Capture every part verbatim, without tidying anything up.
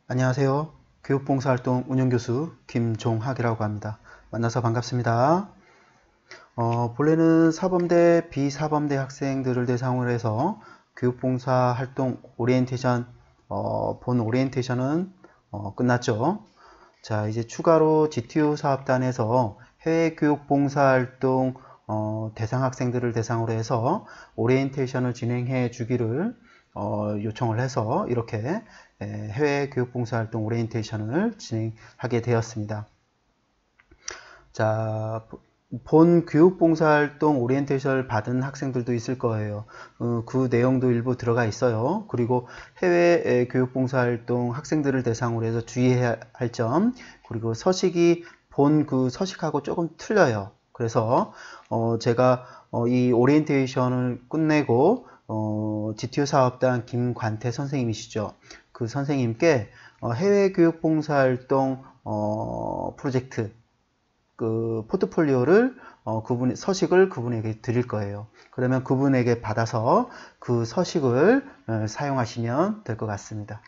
안녕하세요. 교육봉사활동 운영교수 김종학이라고 합니다. 만나서 반갑습니다. 어, 본래는 사범대, 비사범대 학생들을 대상으로 해서 교육봉사활동 오리엔테이션, 어, 본 오리엔테이션은 어, 끝났죠. 자, 이제 추가로 지티유 사업단에서 해외 교육봉사활동 어, 대상 학생들을 대상으로 해서 오리엔테이션을 진행해 주기를 어, 요청을 해서 이렇게 해외 교육봉사활동 오리엔테이션을 진행하게 되었습니다. 자, 본 교육봉사활동 오리엔테이션을 받은 학생들도 있을 거예요. 어, 그 내용도 일부 들어가 있어요. 그리고 해외 교육봉사활동 학생들을 대상으로 해서 주의해야 할 점, 그리고 서식이 본 그 서식하고 조금 틀려요. 그래서 어, 제가 어, 이 오리엔테이션을 끝내고 어, 지티유 사업단 김관태 선생님이시죠. 그 선생님께 어, 해외 교육봉사활동 어, 프로젝트 그 포트폴리오를 어, 그분 서식을 그분에게 드릴 거예요. 그러면 그분에게 받아서 그 서식을 어, 사용하시면 될 것 같습니다.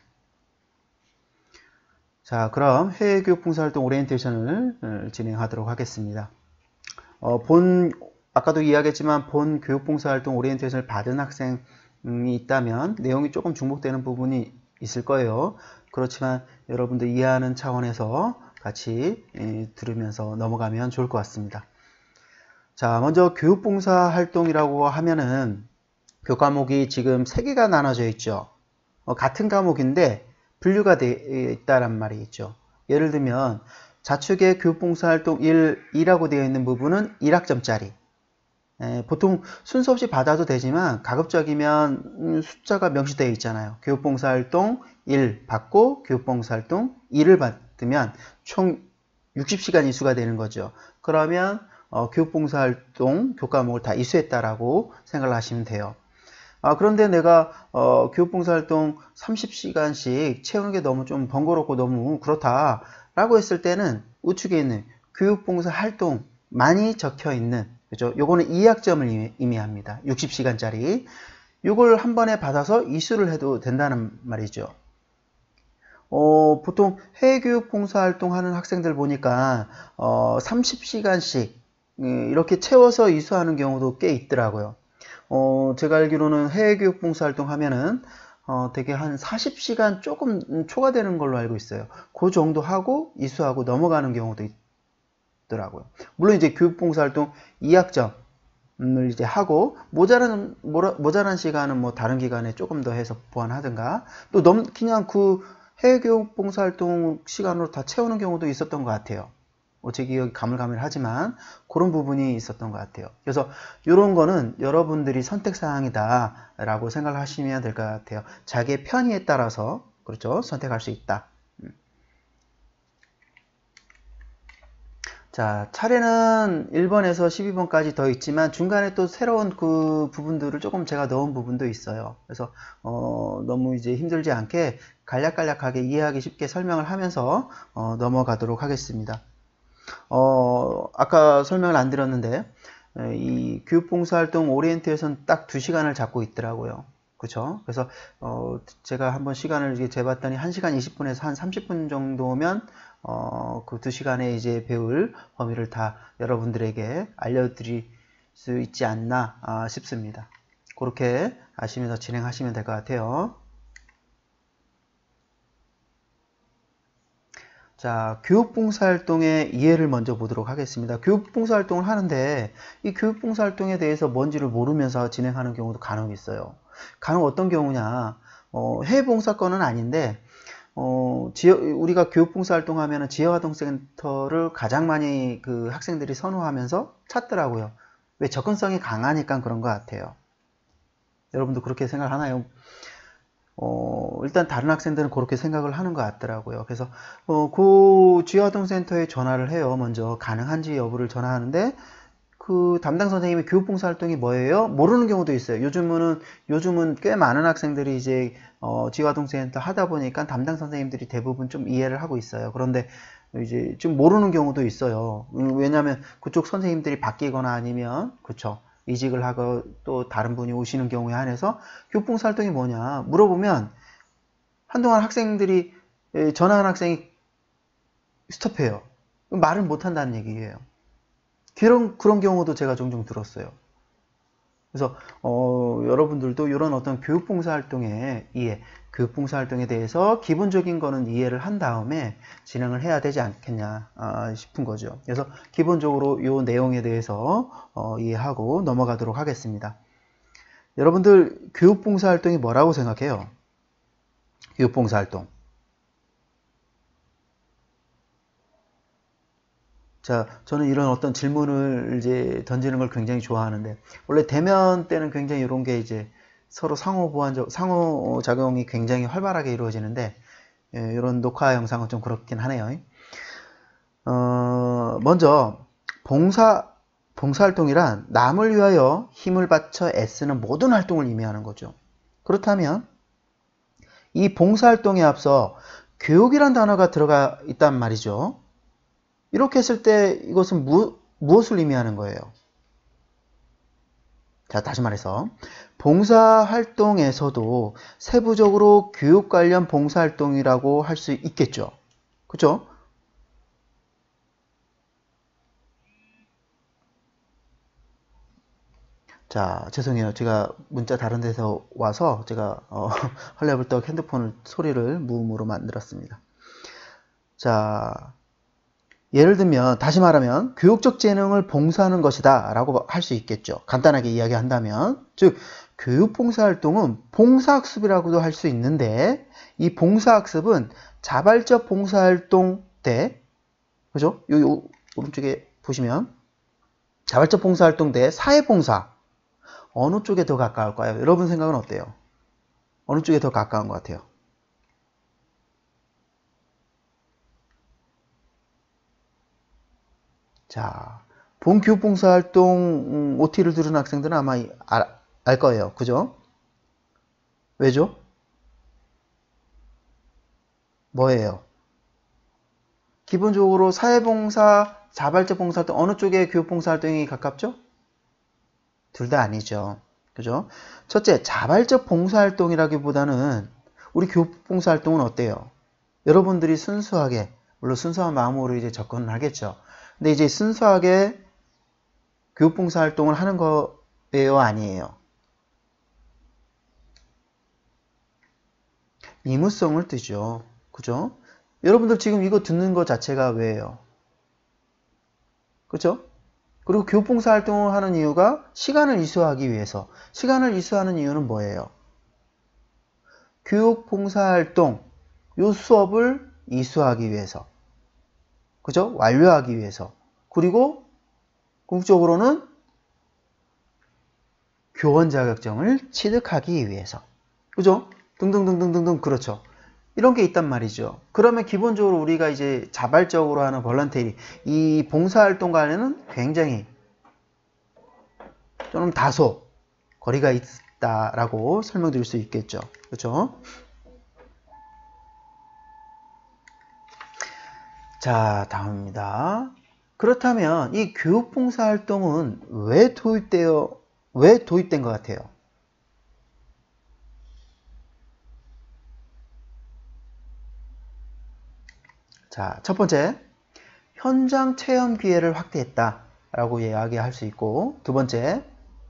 자, 그럼 해외 교육봉사활동 오리엔테이션을 어, 진행하도록 하겠습니다. 어, 본 아까도 이야기했지만 본 교육봉사활동 오리엔테이션을 받은 학생이 있다면 내용이 조금 중복되는 부분이 있을 거예요. 그렇지만 여러분들 이해하는 차원에서 같이 들으면서 넘어가면 좋을 것 같습니다. 자, 먼저 교육봉사활동이라고 하면은 교과목이 지금 세 개가 나눠져 있죠. 어, 같은 과목인데 분류가 되어 있다란 말이 있죠. 예를 들면 자축의 교육봉사활동 일, 이라고 되어 있는 부분은 일 학점짜리. 에, 보통 순서 없이 받아도 되지만 가급적이면 숫자가 명시되어 있잖아요. 교육봉사활동 일 받고 교육봉사활동 이를 받으면 총 육십 시간 이수가 되는 거죠. 그러면 어, 교육봉사활동 교과목을 다 이수했다라고 생각을 하시면 돼요. 아, 그런데 내가 어, 교육봉사활동 삼십 시간씩 채우는 게 너무 좀 번거롭고 너무 그렇다 라고 했을 때는 우측에 있는 교육봉사활동만이 적혀 있는, 그죠? 요거는 이 학점을 의미합니다. 육십 시간짜리. 요걸 한 번에 받아서 이수를 해도 된다는 말이죠. 어, 보통 해외교육 봉사활동 하는 학생들 보니까 어, 삼십 시간씩 이렇게 채워서 이수하는 경우도 꽤 있더라고요. 어, 제가 알기로는 해외교육 봉사활동 하면은 어, 되게 한 사십 시간 조금 초과되는 걸로 알고 있어요. 그 정도 하고 이수하고 넘어가는 경우도 있더라고요. 물론 이제 교육봉사활동 이 학점을 이제 하고 모자란 모자란 시간은 뭐 다른 기간에 조금 더 해서 보완하든가 또 넘 그냥 그 해외교육봉사활동 시간으로 다 채우는 경우도 있었던 것 같아요. 뭐 제 기억이 가물가물하지만 그런 부분이 있었던 것 같아요. 그래서 이런 거는 여러분들이 선택사항이다 라고 생각하시면 될 것 같아요. 자기의 편의에 따라서 그렇죠, 선택할 수 있다. 자, 차례는 일 번에서 십이 번까지 더 있지만 중간에 또 새로운 그 부분들을 조금 제가 넣은 부분도 있어요. 그래서 어, 너무 이제 힘들지 않게 간략간략하게 이해하기 쉽게 설명을 하면서 어, 넘어가도록 하겠습니다. 어, 아까 설명을 안 드렸는데 이 교육봉사활동 오리엔테이션 딱 두 시간을 잡고 있더라고요. 그쵸? 그래서 어, 제가 한번 시간을 이제 재봤더니 한 시간 이십 분에서 한 삼십 분 정도면 어, 그 두 시간에 이제 배울 범위를 다 여러분들에게 알려드릴 수 있지 않나 아, 싶습니다. 그렇게 아시면서 진행하시면 될 것 같아요. 자, 교육봉사활동의 이해를 먼저 보도록 하겠습니다. 교육봉사활동을 하는데 이 교육봉사활동에 대해서 뭔지를 모르면서 진행하는 경우도 간혹 있어요. 간혹 어떤 경우냐, 어, 해외봉사권은 아닌데 어, 지역, 우리가 교육봉사활동 하면은 지역아동센터를 가장 많이 그 학생들이 선호하면서 찾더라고요. 왜 접근성이 강하니까 그런 것 같아요. 여러분도 그렇게 생각하나요? 어, 일단 다른 학생들은 그렇게 생각을 하는 것 같더라고요. 그래서 어, 그 지역아동센터에 전화를 해요. 먼저 가능한지 여부를 전화하는데 그 담당 선생님이 교육봉사활동이 뭐예요? 모르는 경우도 있어요. 요즘은 요즘은 꽤 많은 학생들이 이제 어, 지역아동센터 하다 보니까 담당 선생님들이 대부분 좀 이해를 하고 있어요. 그런데 이제 좀 모르는 경우도 있어요. 왜냐하면 그쪽 선생님들이 바뀌거나 아니면 그쵸, 이직을 하고 또 다른 분이 오시는 경우에 한해서 교육봉사활동이 뭐냐 물어보면 한동안 학생들이 전화한 학생이 스톱해요. 말을 못한다는 얘기예요. 그런, 그런 경우도 제가 종종 들었어요. 그래서 어, 여러분들도 이런 어떤 교육봉사활동에 이해, 교육봉사활동에 대해서 기본적인 거는 이해를 한 다음에 진행을 해야 되지 않겠냐 아, 싶은 거죠. 그래서 기본적으로 이 내용에 대해서 어, 이해하고 넘어가도록 하겠습니다. 여러분들 교육봉사활동이 뭐라고 생각해요? 교육봉사활동. 자, 저는 이런 어떤 질문을 이제 던지는 걸 굉장히 좋아하는데, 원래 대면 때는 굉장히 이런 게 이제 서로 상호 보완적, 상호 작용이 굉장히 활발하게 이루어지는데, 예, 이런 녹화 영상은 좀 그렇긴 하네요. 어, 먼저, 봉사, 봉사활동이란 남을 위하여 힘을 바쳐 애쓰는 모든 활동을 의미하는 거죠. 그렇다면, 이 봉사활동에 앞서 교육이란 단어가 들어가 있단 말이죠. 이렇게 했을 때 이것은 무, 무엇을 의미하는 거예요? 자, 다시 말해서 봉사활동에서도 세부적으로 교육 관련 봉사활동이라고 할 수 있겠죠. 그렇죠? 자, 죄송해요. 제가 문자 다른 데서 와서 제가 어, 헐레벌떡 핸드폰을 소리를 무음으로 만들었습니다. 자, 예를 들면 다시 말하면 교육적 재능을 봉사하는 것이다 라고 할 수 있겠죠. 간단하게 이야기한다면 즉 교육봉사활동은 봉사학습이라고도 할 수 있는데 이 봉사학습은 자발적 봉사활동 대 그죠? 요, 요 오른쪽에 보시면 자발적 봉사활동 대 사회봉사 어느 쪽에 더 가까울까요? 여러분 생각은 어때요? 어느 쪽에 더 가까운 것 같아요? 자, 본 교육봉사활동 음, 오티를 들은 학생들은 아마 알, 알 거예요. 그죠? 왜죠? 뭐예요? 기본적으로 사회봉사, 자발적 봉사활동 어느 쪽에 교육봉사활동이 가깝죠? 둘 다 아니죠. 그죠? 첫째, 자발적 봉사활동이라기보다는 우리 교육봉사활동은 어때요? 여러분들이 순수하게, 물론 순수한 마음으로 이제 접근을 하겠죠. 근데 이제 순수하게 교육봉사활동을 하는 거예요, 아니에요? 의무성을 띠죠. 그죠? 여러분들 지금 이거 듣는 것 자체가 왜예요? 그죠? 그리고 교육봉사활동을 하는 이유가 시간을 이수하기 위해서. 시간을 이수하는 이유는 뭐예요? 교육봉사활동, 요 수업을 이수하기 위해서. 그죠? 완료하기 위해서. 그리고 궁극적으로는 교원 자격증을 취득하기 위해서. 그죠? 등등등등등등 그렇죠. 이런 게 있단 말이죠. 그러면 기본적으로 우리가 이제 자발적으로 하는 볼런테리 이 봉사활동과는 굉장히 좀 다소 거리가 있다라고 설명드릴 수 있겠죠. 그렇죠? 자, 다음입니다. 그렇다면 이 교육봉사활동은 왜 도입되어 왜 도입된 것 같아요? 자, 첫 번째, 현장 체험 기회를 확대했다라고 이야기할 수 있고, 두 번째,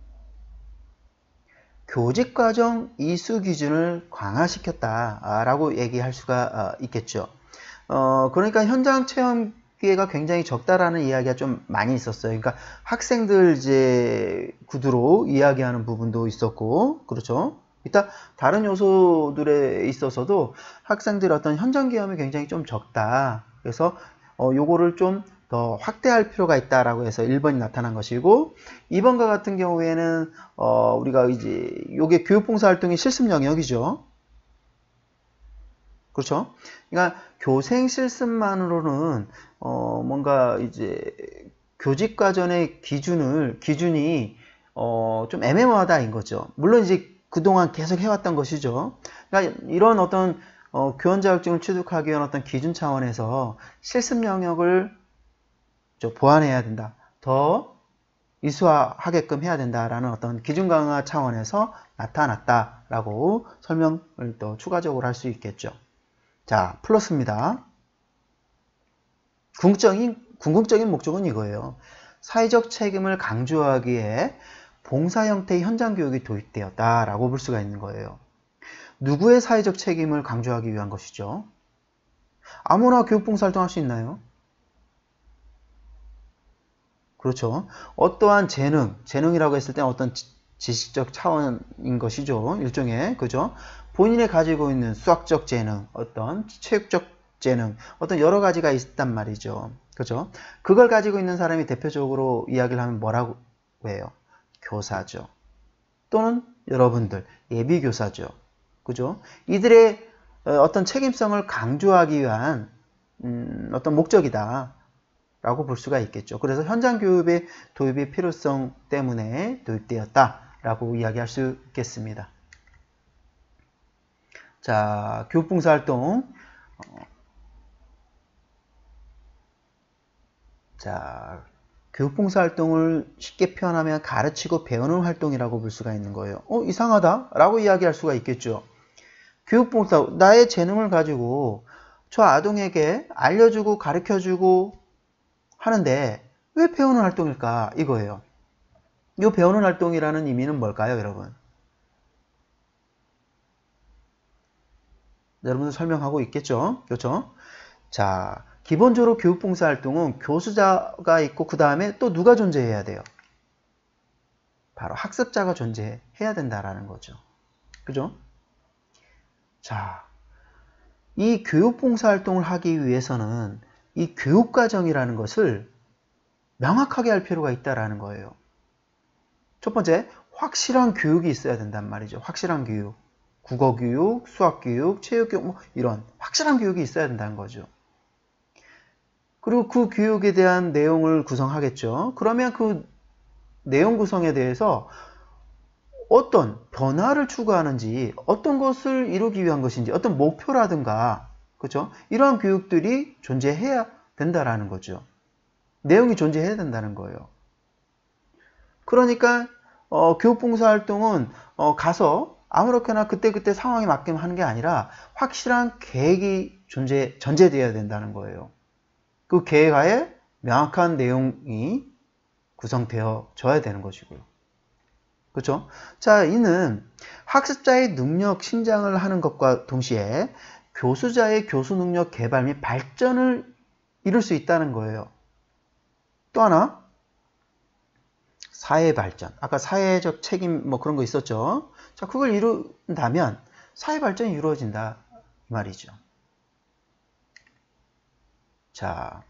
교직과정 이수 기준을 강화시켰다라고 얘기할 수가 있겠죠. 어, 그러니까 현장 체험 기회가 굉장히 적다라는 이야기가 좀 많이 있었어요. 그러니까 학생들 이제 구두로 이야기하는 부분도 있었고, 그렇죠? 이따 다른 요소들에 있어서도 학생들 어떤 현장 경험이 굉장히 좀 적다. 그래서 어, 요거를 좀 더 확대할 필요가 있다라고 해서 일 번이 나타난 것이고, 이 번과 같은 경우에는 어, 우리가 이제 요게 교육봉사활동의 실습 영역이죠. 그렇죠? 그러니까 교생 실습만으로는 어, 뭔가 이제 교직과정의 기준을 기준이 어, 좀 애매모하다인 거죠. 물론 이제 그동안 계속 해왔던 것이죠. 그러니까 이런 어떤 어, 교원 자격증을 취득하기 위한 어떤 기준 차원에서 실습 영역을 보완해야 된다. 더 이수하게끔 해야 된다라는 어떤 기준 강화 차원에서 나타났다라고 설명을 또 추가적으로 할 수 있겠죠. 자, 플러스입니다. 궁극적인, 궁극적인 목적은 이거예요. 사회적 책임을 강조하기 위해 봉사 형태의 현장 교육이 도입되었다라고 볼 수가 있는 거예요. 누구의 사회적 책임을 강조하기 위한 것이죠? 아무나 교육봉사 활동할 수 있나요? 그렇죠. 어떠한 재능, 재능이라고 했을 때 어떤 지식적 차원인 것이죠. 일종의, 그죠? 본인이 가지고 있는 수학적 재능, 어떤 체육적 재능, 어떤 여러 가지가 있단 말이죠. 그죠? 그걸 가지고 있는 사람이 대표적으로 이야기를 하면 뭐라고 해요? 교사죠. 또는 여러분들, 예비교사죠. 그죠? 이들의 어떤 책임성을 강조하기 위한 음, 어떤 목적이다 라고 볼 수가 있겠죠. 그래서 현장 교육의 도입의 필요성 때문에 도입되었다 라고 이야기할 수 있겠습니다. 자, 교육봉사활동. 자, 교육봉사활동을 쉽게 표현하면 가르치고 배우는 활동이라고 볼 수가 있는 거예요. 어, 이상하다 라고 이야기할 수가 있겠죠. 교육봉사, 나의 재능을 가지고 저 아동에게 알려주고 가르쳐주고 하는데 왜 배우는 활동일까? 이거예요. 이 배우는 활동이라는 의미는 뭘까요, 여러분? 여러분들 설명하고 있겠죠? 그렇죠? 자, 기본적으로 교육봉사활동은 교수자가 있고 그 다음에 또 누가 존재해야 돼요? 바로 학습자가 존재해야 된다라는 거죠. 그죠? 자, 이 교육봉사활동을 하기 위해서는 이 교육과정이라는 것을 명확하게 할 필요가 있다라는 거예요. 첫 번째, 확실한 교육이 있어야 된단 말이죠. 확실한 교육. 국어교육, 수학교육, 체육교육, 뭐 이런 확실한 교육이 있어야 된다는 거죠. 그리고 그 교육에 대한 내용을 구성하겠죠. 그러면 그 내용 구성에 대해서 어떤 변화를 추구하는지, 어떤 것을 이루기 위한 것인지, 어떤 목표라든가, 그렇죠? 이러한 교육들이 존재해야 된다라는 거죠. 내용이 존재해야 된다는 거예요. 그러니까 어, 교육봉사활동은 어, 가서 아무렇게나 그때그때 상황에 맞게 하는 게 아니라 확실한 계획이 존재, 전제되어야 된다는 거예요. 그 계획하에 명확한 내용이 구성되어져야 되는 것이고요. 그렇죠? 자, 이는 학습자의 능력 신장을 하는 것과 동시에 교수자의 교수 능력 개발 및 발전을 이룰 수 있다는 거예요. 또 하나, 사회 발전. 아까 사회적 책임 뭐 그런 거 있었죠. 자, 그걸 이룬다면 사회 발전이 이루어진다 이 말이죠. 자,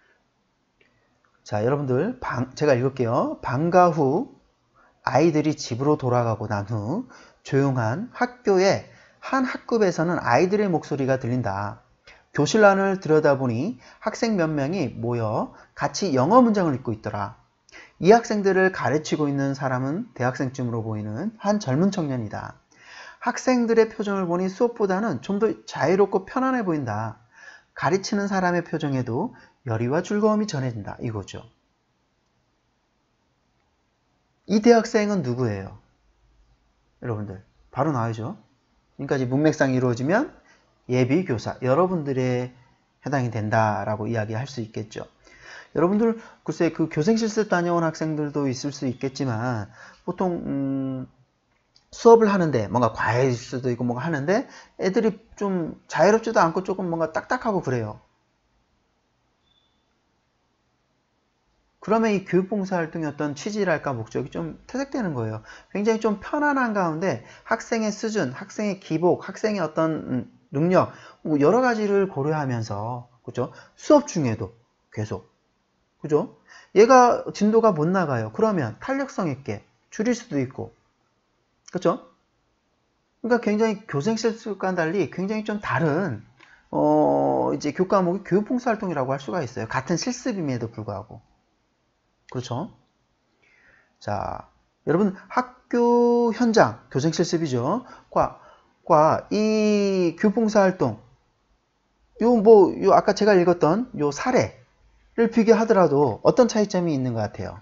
자 여러분들 방, 제가 읽을게요. 방과 후 아이들이 집으로 돌아가고 난 후 조용한 학교의 한 학급에서는 아이들의 목소리가 들린다. 교실란을 들여다보니 학생 몇 명이 모여 같이 영어 문장을 읽고 있더라. 이 학생들을 가르치고 있는 사람은 대학생쯤으로 보이는 한 젊은 청년이다. 학생들의 표정을 보니 수업보다는 좀 더 자유롭고 편안해 보인다. 가르치는 사람의 표정에도 열의와 즐거움이 전해진다. 이거죠. 이 대학생은 누구예요? 여러분들 바로 나오죠. 지금까지 문맥상이 이루어지면 예비교사, 여러분들에 해당이 된다라고 이야기할 수 있겠죠. 여러분들 글쎄 그 교생실습 다녀온 학생들도 있을 수 있겠지만 보통 음, 수업을 하는데 뭔가 과외일 수도 있고 뭔가 하는데 애들이 좀 자유롭지도 않고 조금 뭔가 딱딱하고 그래요. 그러면 이 교육봉사활동의 어떤 취지랄까 목적이 좀 퇴색되는 거예요. 굉장히 좀 편안한 가운데 학생의 수준, 학생의 기복, 학생의 어떤 능력 여러 가지를 고려하면서 그죠? 수업 중에도 계속 그죠? 얘가 진도가 못 나가요. 그러면 탄력성 있게 줄일 수도 있고 그렇죠? 그러니까 굉장히 교생실습과는 달리 굉장히 좀 다른 어 이제 교과목이 교육봉사활동이라고 할 수가 있어요. 같은 실습임에도 불구하고 그렇죠? 자, 여러분 학교 현장 교생실습이죠. 과, 과 이 교육봉사활동 요 뭐 요 아까 제가 읽었던 요 사례를 비교하더라도 어떤 차이점이 있는 것 같아요?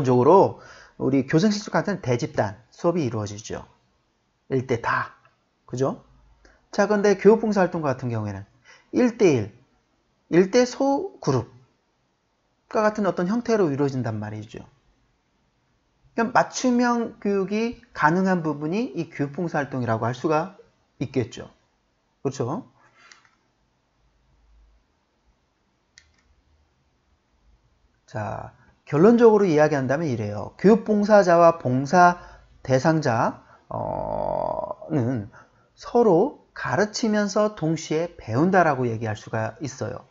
기본적으로 우리 교생실습 같은 대집단 수업이 이루어지죠. 일대 다. 그죠? 자, 근데 교육봉사활동 같은 경우에는 일 대일, 일 대 소그룹과 같은 어떤 형태로 이루어진단 말이죠. 그러니까 맞춤형 교육이 가능한 부분이 이 교육봉사활동이라고 할 수가 있겠죠. 그렇죠? 자, 결론적으로 이야기한다면 이래요. 교육봉사자와 봉사 대상자는 서로 가르치면서 동시에 배운다라고 얘기할 수가 있어요.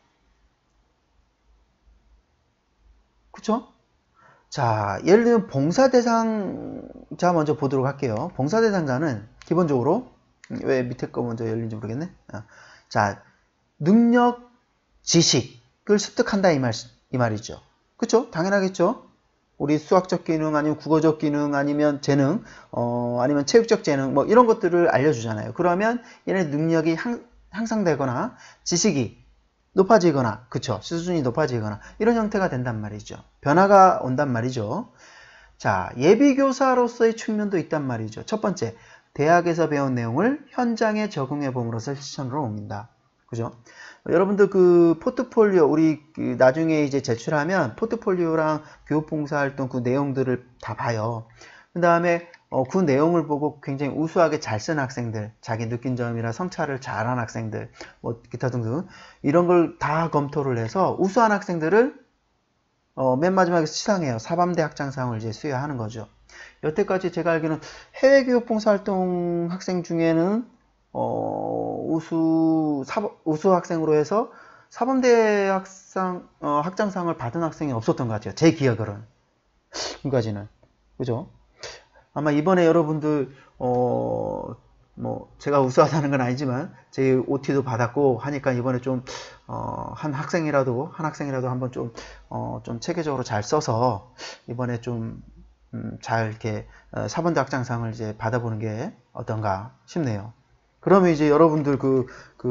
그쵸? 자, 예를 들면 봉사 대상자 먼저 보도록 할게요. 봉사 대상자는 기본적으로 왜 밑에 거 먼저 열린지 모르겠네. 자, 능력, 지식을 습득한다 이, 말, 이 말이죠. 그쵸? 당연하겠죠? 우리 수학적 기능, 아니면 국어적 기능, 아니면 재능, 어, 아니면 체육적 재능, 뭐 이런 것들을 알려주잖아요. 그러면 얘네 능력이 향, 향상되거나 지식이 높아지거나, 그쵸? 수준이 높아지거나 이런 형태가 된단 말이죠. 변화가 온단 말이죠. 자, 예비교사로서의 측면도 있단 말이죠. 첫 번째, 대학에서 배운 내용을 현장에 적용해 봄으로써 실천으로 옮긴다. 그죠? 여러분들 그 포트폴리오 우리 그 나중에 이제 제출하면 포트폴리오랑 교육봉사활동 그 내용들을 다 봐요. 그 다음에 어, 그 내용을 보고 굉장히 우수하게 잘 쓴 학생들, 자기 느낀 점이나 성찰을 잘한 학생들, 뭐 기타 등등 이런 걸 다 검토를 해서 우수한 학생들을 어, 맨 마지막에 시상해요. 사범대 학장상을 이제 수여하는 거죠. 여태까지 제가 알기로는 해외 교육봉사활동 학생 중에는 어, 우수, 사, 우수 학생으로 해서 사범대 학상, 어, 학장상을 받은 학생이 없었던 것 같아요. 제 기억으로는. 지금까지는. 그죠? 아마 이번에 여러분들, 어, 뭐, 제가 우수하다는 건 아니지만, 제 오티도 받았고 하니까 이번에 좀, 어, 한 학생이라도, 한 학생이라도 한번 좀, 어, 좀 체계적으로 잘 써서, 이번에 좀, 음, 잘 이렇게, 어, 사범대 학장상을 이제 받아보는 게 어떤가 싶네요. 그러면 이제 여러분들 그,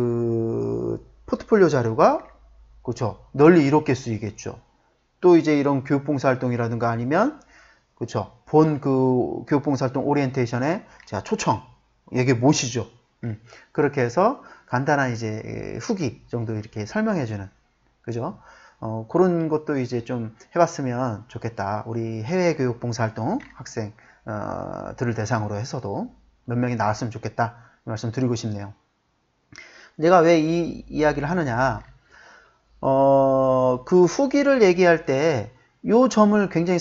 그, 포트폴리오 자료가, 그쵸, 널리 이롭게 쓰이겠죠. 또 이제 이런 교육봉사활동이라든가 아니면, 그쵸, 본 그 교육봉사활동 오리엔테이션에 제가 초청, 여기 모시죠. 음, 그렇게 해서 간단한 이제 후기 정도 이렇게 설명해주는, 그죠? 어, 그런 것도 이제 좀 해봤으면 좋겠다. 우리 해외 교육봉사활동 학생, 어, 들을 대상으로 해서도 몇 명이 나왔으면 좋겠다. 말씀 드리고 싶네요. 내가 왜 이 이야기를 하느냐, 어, 그 후기를 얘기할 때 이 점을 굉장히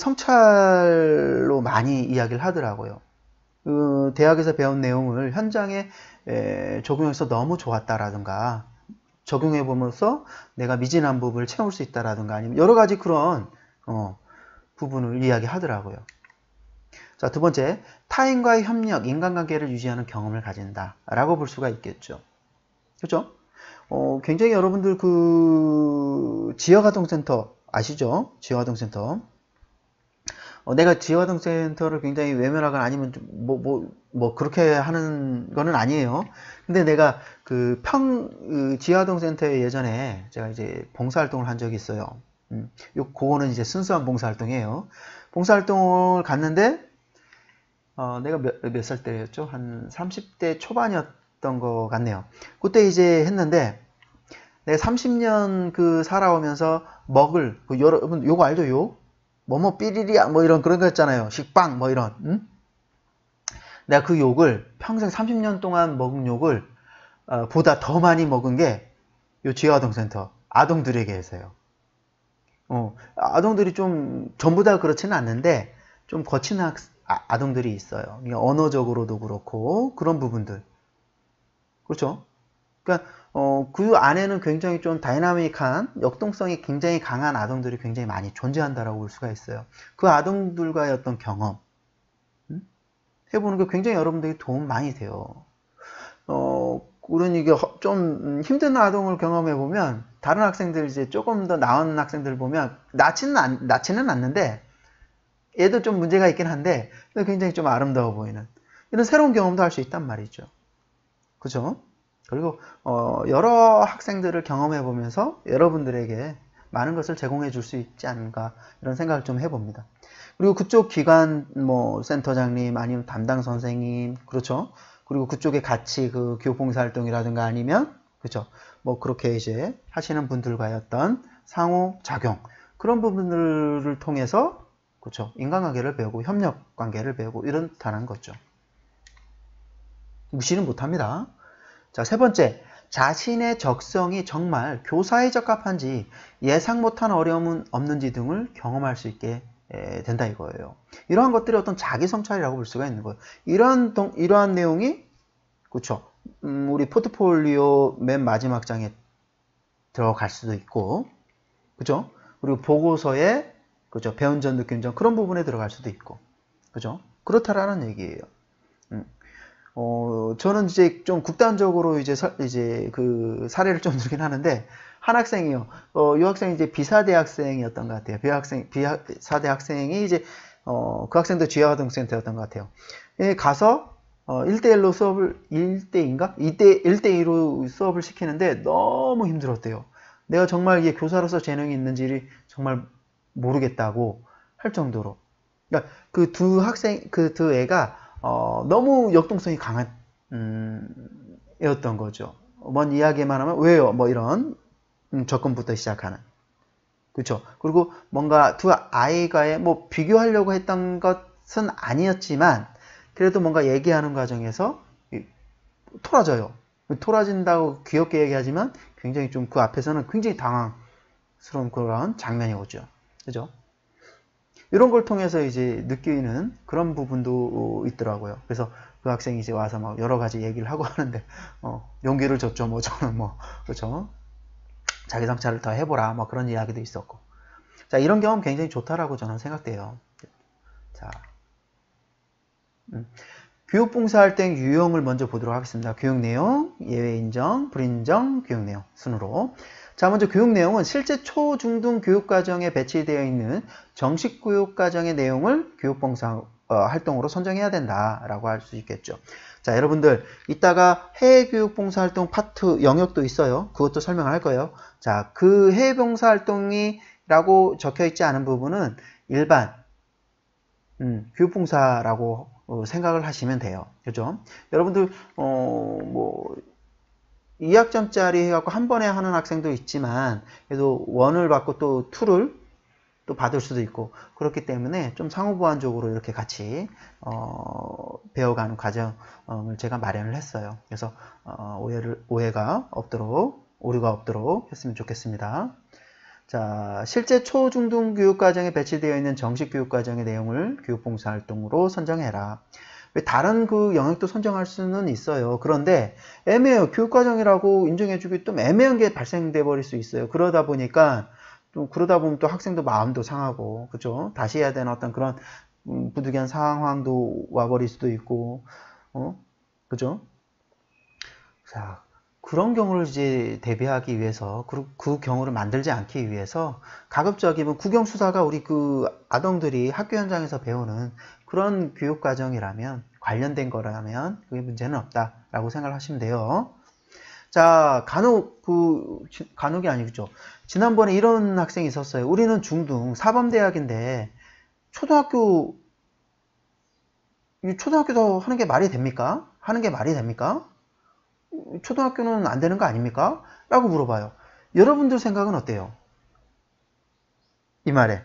성찰로 많이 이야기를 하더라고요. 그 대학에서 배운 내용을 현장에 에, 적용해서 너무 좋았다라든가 적용해보면서 내가 미진한 부분을 채울 수 있다라든가 아니면 여러 가지 그런 어, 부분을 이야기하더라고요. 자, 두 번째, 타인과의 협력, 인간관계를 유지하는 경험을 가진다 라고 볼 수가 있겠죠. 그렇죠? 어, 굉장히 여러분들 그 지역아동센터 아시죠? 지역아동센터. 어, 내가 지역아동센터를 굉장히 외면하거나 아니면 뭐, 뭐, 뭐 그렇게 하는 거는 아니에요. 근데 내가 그 평, 그 지역아동센터에 예전에 제가 이제 봉사활동을 한 적이 있어요. 음, 요, 그거는 이제 순수한 봉사활동이에요. 봉사활동을 갔는데 어, 내가 몇, 몇 살 때였죠? 한 삼십 대 초반이었던 것 같네요. 그때 이제 했는데, 내가 삼십 년 그 살아오면서 먹을, 그 여러분, 요거 알죠? 요? 뭐뭐 삐리리야, 뭐 이런 그런 거 있잖아요. 식빵, 뭐 이런, 응? 내가 그 욕을, 평생 삼십 년 동안 먹은 욕을, 어, 보다 더 많이 먹은 게, 요 지역아동센터, 아동들에게 해서요. 어, 아동들이 좀, 전부 다 그렇지는 않는데, 좀 거친 학, 아동들이 있어요. 언어적으로도 그렇고 그런 부분들. 그렇죠? 그러니까 어, 그 안에는 굉장히 좀 다이나믹한 역동성이 굉장히 강한 아동들이 굉장히 많이 존재한다라고 볼 수가 있어요. 그 아동들과의 어떤 경험 음? 해보는 게 굉장히 여러분들이 도움 많이 돼요. 어, 우리는 이게 좀 힘든 아동을 경험해 보면 다른 학생들 이제 조금 더 나은 학생들 보면 낳지는 않, 낳지는 않는데 얘도 좀 문제가 있긴 한데 굉장히 좀 아름다워 보이는 이런 새로운 경험도 할 수 있단 말이죠. 그죠? 그리고 어, 여러 학생들을 경험해 보면서 여러분들에게 많은 것을 제공해 줄 수 있지 않은가 이런 생각을 좀 해봅니다. 그리고 그쪽 기관 뭐 센터장님 아니면 담당 선생님 그렇죠? 그리고 그쪽에 같이 그 교육봉사활동이라든가 아니면 그죠? 뭐 그렇게 이제 하시는 분들과의 어떤 상호작용 그런 부분들을 통해서 그죠? 인간관계를 배우고 협력관계를 배우고 이런다는 거죠. 무시는 못합니다. 자, 세 번째, 자신의 적성이 정말 교사에 적합한지 예상 못한 어려움은 없는지 등을 경험할 수 있게 된다 이거예요. 이러한 것들이 어떤 자기 성찰이라고 볼 수가 있는 거예요. 이러한, 동, 이러한 내용이 그렇죠. 음, 우리 포트폴리오 맨 마지막 장에 들어갈 수도 있고, 그죠? 그리고 보고서에 그죠? 배운 점, 느낀 점 그런 부분에 들어갈 수도 있고, 그죠? 그렇다라는 얘기예요. 음. 어, 저는 이제 좀 극단적으로 이제 사, 이제 그 사례를 좀 들긴 하는데 한 학생이요. 어, 이 학생이 이제 비사대 학생이었던 것 같아요. 비학생 비사대 학생이 이제 어, 그 학생도 지하활동센터였던 것 같아요. 예, 가서 어, 일 대 일로 수업을 일 대 이인가? 이 대 일 대 이로 수업을 시키는데 너무 힘들었대요. 내가 정말 이게 교사로서 재능이 있는지 정말 모르겠다고 할 정도로. 그러니까 그 두 학생 그 두 애가 어, 너무 역동성이 강한 음, 애였던 거죠. 뭔 이야기만 하면 왜요? 뭐 이런 음, 접근부터 시작하는. 그렇죠. 그리고 뭔가 두 아이가의 뭐 비교하려고 했던 것은 아니었지만 그래도 뭔가 얘기하는 과정에서 토라져요. 토라진다고 귀엽게 얘기하지만 굉장히 좀 그 앞에서는 굉장히 당황스러운 그런 장면이 오죠. 그죠? 이런 걸 통해서 이제 느끼는 그런 부분도 있더라고요. 그래서 그 학생이 이제 와서 막 여러 가지 얘기를 하고 하는데, 어, 용기를 줬죠. 뭐 저는 뭐, 그렇죠. 자기 성찰을 더 해보라. 뭐 그런 이야기도 있었고. 자, 이런 경험 굉장히 좋다라고 저는 생각돼요. 자, 음. 교육봉사활동 유형을 먼저 보도록 하겠습니다. 교육 내용, 예외 인정, 불인정, 교육 내용 순으로. 자, 먼저 교육 내용은 실제 초, 중, 등 교육과정에 배치되어 있는 정식 교육과정의 내용을 교육봉사 어, 활동으로 선정해야 된다라고 할 수 있겠죠. 자, 여러분들 이따가 해외교육봉사활동 파트 영역도 있어요. 그것도 설명을 할 거예요. 자, 그 해외봉사활동이라고 적혀있지 않은 부분은 일반 음, 교육봉사라고 어, 생각을 하시면 돼요. 그죠? 여러분들 어, 뭐 이 학점짜리 해갖고 한 번에 하는 학생도 있지만 그래도 원을 받고 또 투를 또 받을 수도 있고 그렇기 때문에 좀 상호보완적으로 이렇게 같이 어, 배워가는 과정을 제가 마련을 했어요. 그래서 어, 오해를, 오해가 없도록 오류가 없도록 했으면 좋겠습니다. 자, 실제 초, 중, 등 교육과정에 배치되어 있는 정식 교육과정의 내용을 교육봉사활동으로 선정해라. 다른 그 영역도 선정할 수는 있어요. 그런데 애매해요. 교육과정이라고 인정해주기 좀 애매한 게 발생돼 버릴 수 있어요. 그러다 보니까 좀 그러다 보면 또 학생도 마음도 상하고 그죠? 다시 해야 되는 어떤 그런 음, 부득이한 상황도 와버릴 수도 있고 어? 그죠? 자, 그런 경우를 이제 대비하기 위해서 그, 그 경우를 만들지 않기 위해서 가급적이면 국영수사가 우리 그 아동들이 학교 현장에서 배우는 그런 교육과정이라면 관련된 거라면 그게 문제는 없다라고 생각을 하시면 돼요. 자, 간혹 그 간혹이 아니죠. 지난번에 이런 학생이 있었어요. 우리는 중등 사범대학인데 초등학교 초등학교도 하는 게 말이 됩니까? 하는 게 말이 됩니까? 초등학교는 안 되는 거 아닙니까? 라고 물어봐요. 여러분들 생각은 어때요? 이 말에.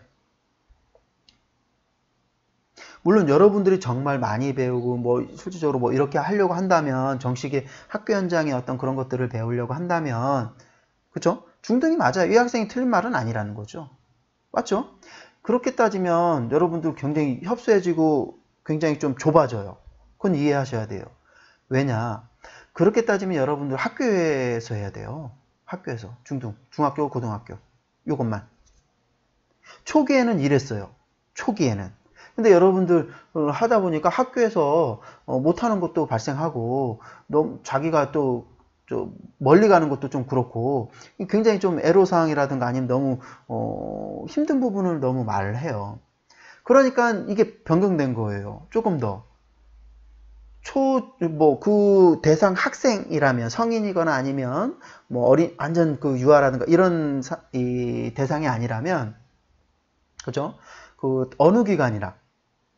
물론 여러분들이 정말 많이 배우고 뭐 실질적으로 뭐 이렇게 하려고 한다면 정식의 학교 현장의 어떤 그런 것들을 배우려고 한다면 그쵸? 중등이 맞아요. 이 학생이 틀린 말은 아니라는 거죠. 맞죠? 그렇게 따지면 여러분들 굉장히 협소해지고 굉장히 좀 좁아져요. 그건 이해하셔야 돼요. 왜냐? 그렇게 따지면 여러분들 학교에서 해야 돼요. 학교에서. 중등, 중학교, 고등학교. 요것만. 초기에는 이랬어요. 초기에는. 근데 여러분들 하다 보니까 학교에서 못하는 것도 발생하고 너무 자기가 또 멀리 가는 것도 좀 그렇고 굉장히 좀 애로사항이라든가 아니면 너무 어 힘든 부분을 너무 말을 해요. 그러니까 이게 변경된 거예요. 조금 더. 초, 뭐, 그 대상 학생이라면 성인이거나 아니면 뭐 어린, 완전 그 유아라든가 이런 사, 이 대상이 아니라면, 그죠? 그 어느 기간이나,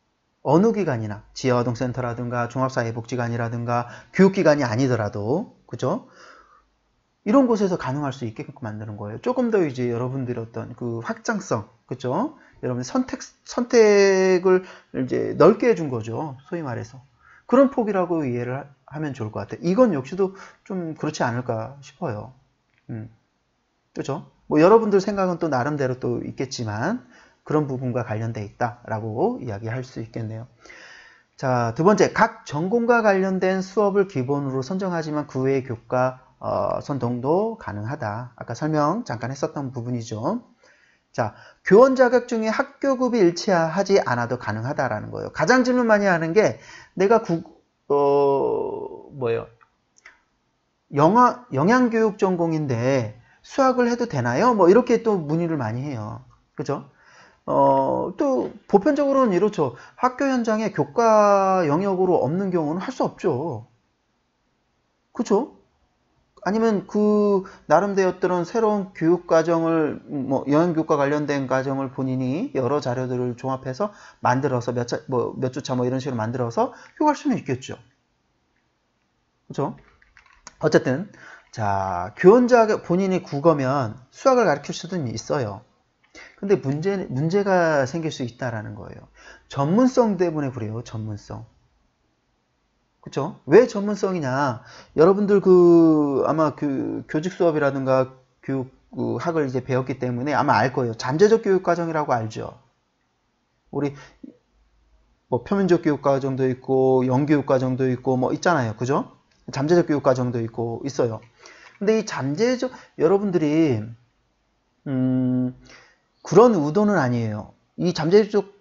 어느 기관이나 지역아동센터라든가 종합사회복지관이라든가 교육기관이 아니더라도 그죠? 이런 곳에서 가능할 수 있게끔 만드는 거예요. 조금 더 이제 여러분들의 어떤 그 확장성, 그죠? 여러분 선택 선택을 이제 넓게 해준 거죠. 소위 말해서 그런 폭이라고 이해를 하면 좋을 것 같아요. 이건 역시도 좀 그렇지 않을까 싶어요. 음, 그죠? 뭐 여러분들 생각은 또 나름대로 또 있겠지만 그런 부분과 관련돼 있다라고 이야기할 수 있겠네요. 자, 두 번째, 각 전공과 관련된 수업을 기본으로 선정하지만 그 외의 교과 어, 선동도 가능하다. 아까 설명 잠깐 했었던 부분이죠. 자, 교원 자격증의 학교급이 일치하지 않아도 가능하다라는 거예요. 가장 질문 많이 하는 게 내가 국, 어, 뭐예요? 영화, 영양교육 전공인데 수학을 해도 되나요? 뭐 이렇게 또 문의를 많이 해요. 그죠? 어, 또 보편적으로는 이렇죠. 학교 현장에 교과 영역으로 없는 경우는 할 수 없죠. 그쵸? 아니면 그 나름대로 새로운 교육 과정을 뭐 영양교육과 관련된 과정을 본인이 여러 자료들을 종합해서 만들어서 몇 차, 뭐 몇 주차 뭐 이런 식으로 만들어서 교육할 수는 있겠죠. 그렇죠? 어쨌든 자, 교원 자격 본인이 국어면 수학을 가르칠 수도 있어요. 근데 문제 문제가 생길 수 있다라는 거예요. 전문성 때문에 그래요. 전문성. 그쵸? 왜 전문성이냐? 여러분들 그 아마 그 교직 수업이라든가 교육 그 학을 이제 배웠기 때문에 아마 알 거예요. 잠재적 교육 과정이라고 알죠. 우리 뭐 표면적 교육 과정도 있고 영교육 과정도 있고 뭐 있잖아요. 그죠? 잠재적 교육 과정도 있고 있어요. 근데 이 잠재적 여러분들이 음 그런 의도는 아니에요. 이 잠재적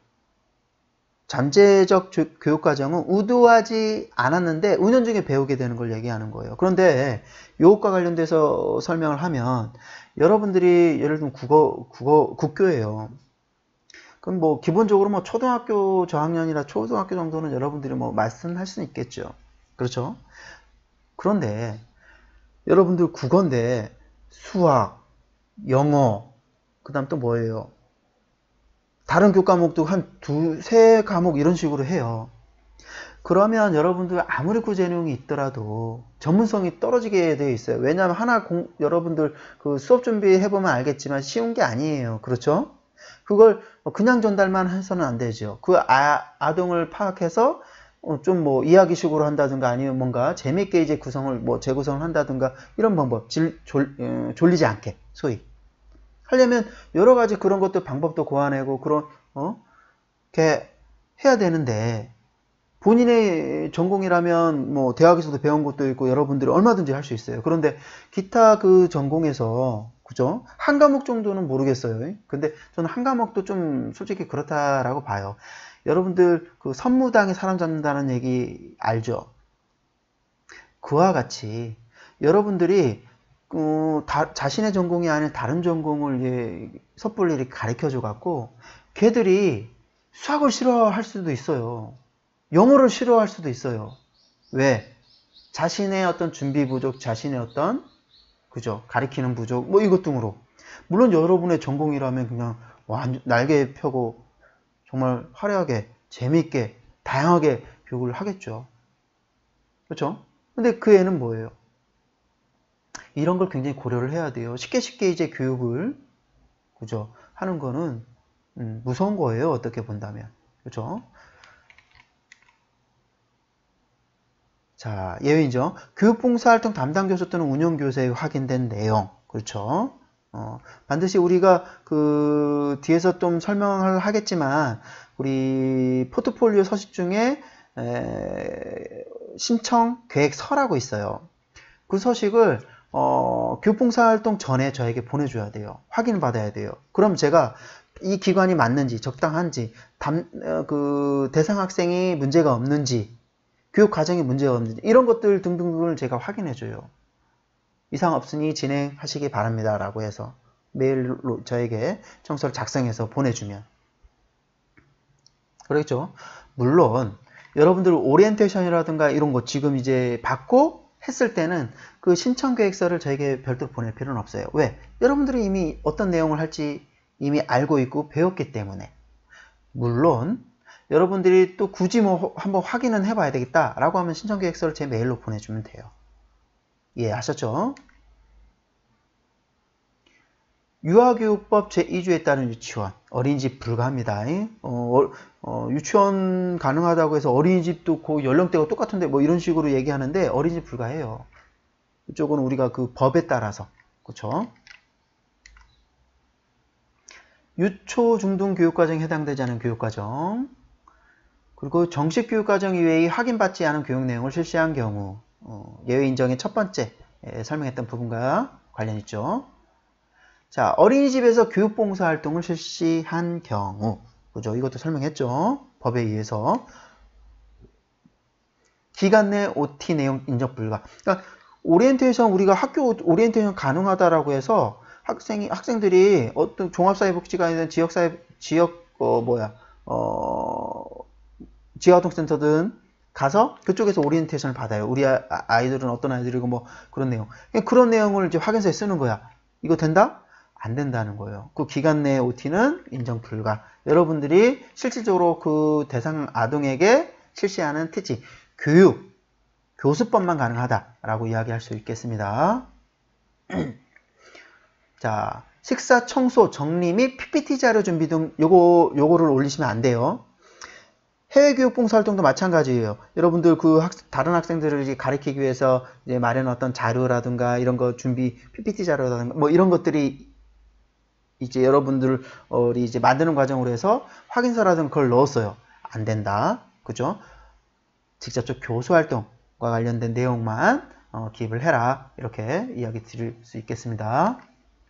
잠재적 교육과정은 의도하지 않았는데 은연중에 배우게 되는 걸 얘기하는 거예요. 그런데 이것과 관련돼서 설명을 하면 여러분들이 예를 들면 국어, 국어, 국교예요. 그럼 뭐 기본적으로 뭐 초등학교 저학년이라 초등학교 정도는 여러분들이 뭐 말씀할 수는 있겠죠. 그렇죠? 그런데 여러분들 국어인데 수학, 영어, 그 다음 또 뭐예요? 다른 교과목도 한 두, 세 과목 이런 식으로 해요. 그러면 여러분들 아무리 구제내용이 있더라도 전문성이 떨어지게 되어 있어요. 왜냐하면 하나 공, 여러분들 그 수업 준비해보면 알겠지만 쉬운 게 아니에요. 그렇죠? 그걸 그냥 전달만 해서는 안 되죠. 그 아, 아동을 파악해서 좀 뭐 이야기식으로 한다든가 아니면 뭔가 재밌게 이제 구성을 뭐 재구성을 한다든가 이런 방법, 질, 졸, 어, 졸리지 않게 소위. 하려면 여러 가지 그런 것도 방법도 고안하고 그런 어? 이렇게 해야 되는데 본인의 전공이라면 뭐 대학에서도 배운 것도 있고 여러분들이 얼마든지 할 수 있어요. 그런데 기타 그 전공에서 그죠? 한 과목 정도는 모르겠어요. 근데 저는 한 과목도 좀 솔직히 그렇다라고 봐요. 여러분들 그 선무당에 사람 잡는다는 얘기 알죠? 그와 같이 여러분들이 어, 다, 자신의 전공이 아닌 다른 전공을 예, 섣불리 이렇게 가르쳐줘 갖고 걔들이 수학을 싫어할 수도 있어요. 영어를 싫어할 수도 있어요. 왜? 자신의 어떤 준비 부족, 자신의 어떤 그죠? 가리키는 부족, 뭐 이것 등으로. 물론 여러분의 전공이라면 그냥 완전 날개 펴고 정말 화려하게, 재미있게, 다양하게 교육을 하겠죠. 그렇죠? 근데 그 애는 뭐예요? 이런 걸 굉장히 고려를 해야 돼요. 쉽게 쉽게 이제 교육을 그죠? 하는 거는 음, 무서운 거예요. 어떻게 본다면. 그죠? 자, 예외인정. 교육봉사활동 담당 교수 또는 운영교사에 확인된 내용. 그렇죠? 어, 반드시 우리가 그 뒤에서 좀 설명을 하겠지만 우리 포트폴리오 서식 중에 에, 신청 계획서라고 있어요. 그 서식을 어, 교육봉사활동 전에 저에게 보내줘야 돼요. 확인을 받아야 돼요. 그럼 제가 이 기관이 맞는지 적당한지 담, 어, 그 대상 학생이 문제가 없는지 교육 과정에 문제가 없는지 이런 것들 등등을 제가 확인해줘요. 이상 없으니 진행하시기 바랍니다. 라고 해서 메일로 저에게 청소를 작성해서 보내주면 그렇죠? 물론 여러분들 오리엔테이션이라든가 이런 거 지금 이제 받고 했을 때는 그 신청 계획서를 저에게 별도로 보낼 필요는 없어요. 왜? 여러분들이 이미 어떤 내용을 할지 이미 알고 있고 배웠기 때문에. 물론 여러분들이 또 굳이 뭐 한번 확인은 해봐야 되겠다라고 하면 신청계획서를 제 메일로 보내주면 돼요. 이해하셨죠? 유아교육법 제이 조에 따른 유치원, 어린이집 불가합니다. 어, 어, 유치원 가능하다고 해서 어린이집도 그 연령대가 똑같은데 뭐 이런 식으로 얘기하는데 어린이집 불가해요. 이쪽은 우리가 그 법에 따라서, 그쵸? 유초, 중등 교육과정에 해당되지 않은 교육과정, 그리고 정식 교육과정 이외의 확인받지 않은 교육 내용을 실시한 경우, 어, 예외 인정의 첫 번째 예, 설명했던 부분과 관련 있죠. 자, 어린이집에서 교육봉사활동을 실시한 경우, 그죠? 이것도 설명했죠. 법에 의해서. 기간 내 오티 내용 인정 불가. 그러니까 오리엔테이션, 우리가 학교 오리엔테이션 가능하다라고 해서 학생이, 학생들이 어떤 종합사회복지관이든 지역사회, 지역, 어, 뭐야, 어, 지역활동센터든 가서 그쪽에서 오리엔테이션을 받아요. 우리 아, 아이들은 어떤 아이들이고 뭐 그런 내용. 그런 내용을 이제 확인서에 쓰는 거야. 이거 된다? 안 된다는 거예요. 그 기간 내 오티는 인정 불가. 여러분들이 실질적으로 그 대상 아동에게 실시하는 티칭, 교육, 교수법만 가능하다라고 이야기할 수 있겠습니다. 자, 식사, 청소, 정리 및 피피티 자료 준비 등 요거, 요거를 올리시면 안 돼요. 해외교육 봉사활동도 마찬가지예요. 여러분들 그 학, 다른 학생들을 이제 가르치기 위해서 이제 마련한 어떤 자료라든가 이런 거 준비, 피피티 자료라든가 뭐 이런 것들이 이제 여러분들 어, 이제 만드는 과정으로 해서 확인서라든가 그걸 넣었어요. 안 된다. 그죠? 직접적 교수활동과 관련된 내용만 어, 기입을 해라. 이렇게 이야기 드릴 수 있겠습니다.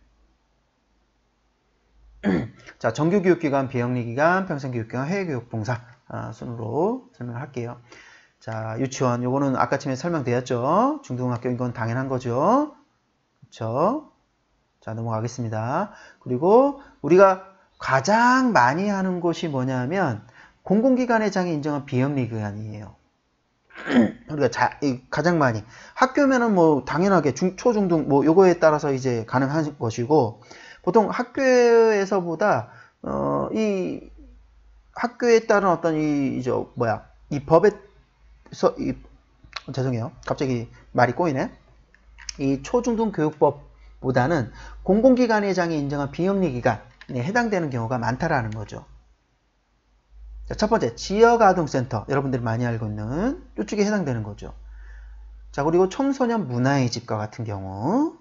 자, 정규교육기관, 비영리기관, 평생교육기관, 해외교육봉사 아, 순으로 설명을 할게요. 자, 유치원, 요거는 아까쯤에 설명되었죠. 중등학교 이건 당연한 거죠. 그렇죠? 자, 넘어가겠습니다. 그리고 우리가 가장 많이 하는 곳이 뭐냐면 공공기관의 장이 인정한 비영리기관이에요. 우리가 자, 가장 많이 학교면은 뭐 당연하게 중, 초, 중등 뭐 요거에 따라서 이제 가능한 것이고 보통 학교에서보다 어, 이 학교에 따른 어떤 이, 이제 뭐야 이 법에서 이, 죄송해요 갑자기 말이 꼬이네. 이 초중등 교육법보다는 공공기관의 장이 인정한 비영리기관에 해당되는 경우가 많다라는 거죠. 자, 첫 번째 지역아동센터 여러분들이 많이 알고 있는 이쪽에 해당되는 거죠. 자, 그리고 청소년 문화의 집과 같은 경우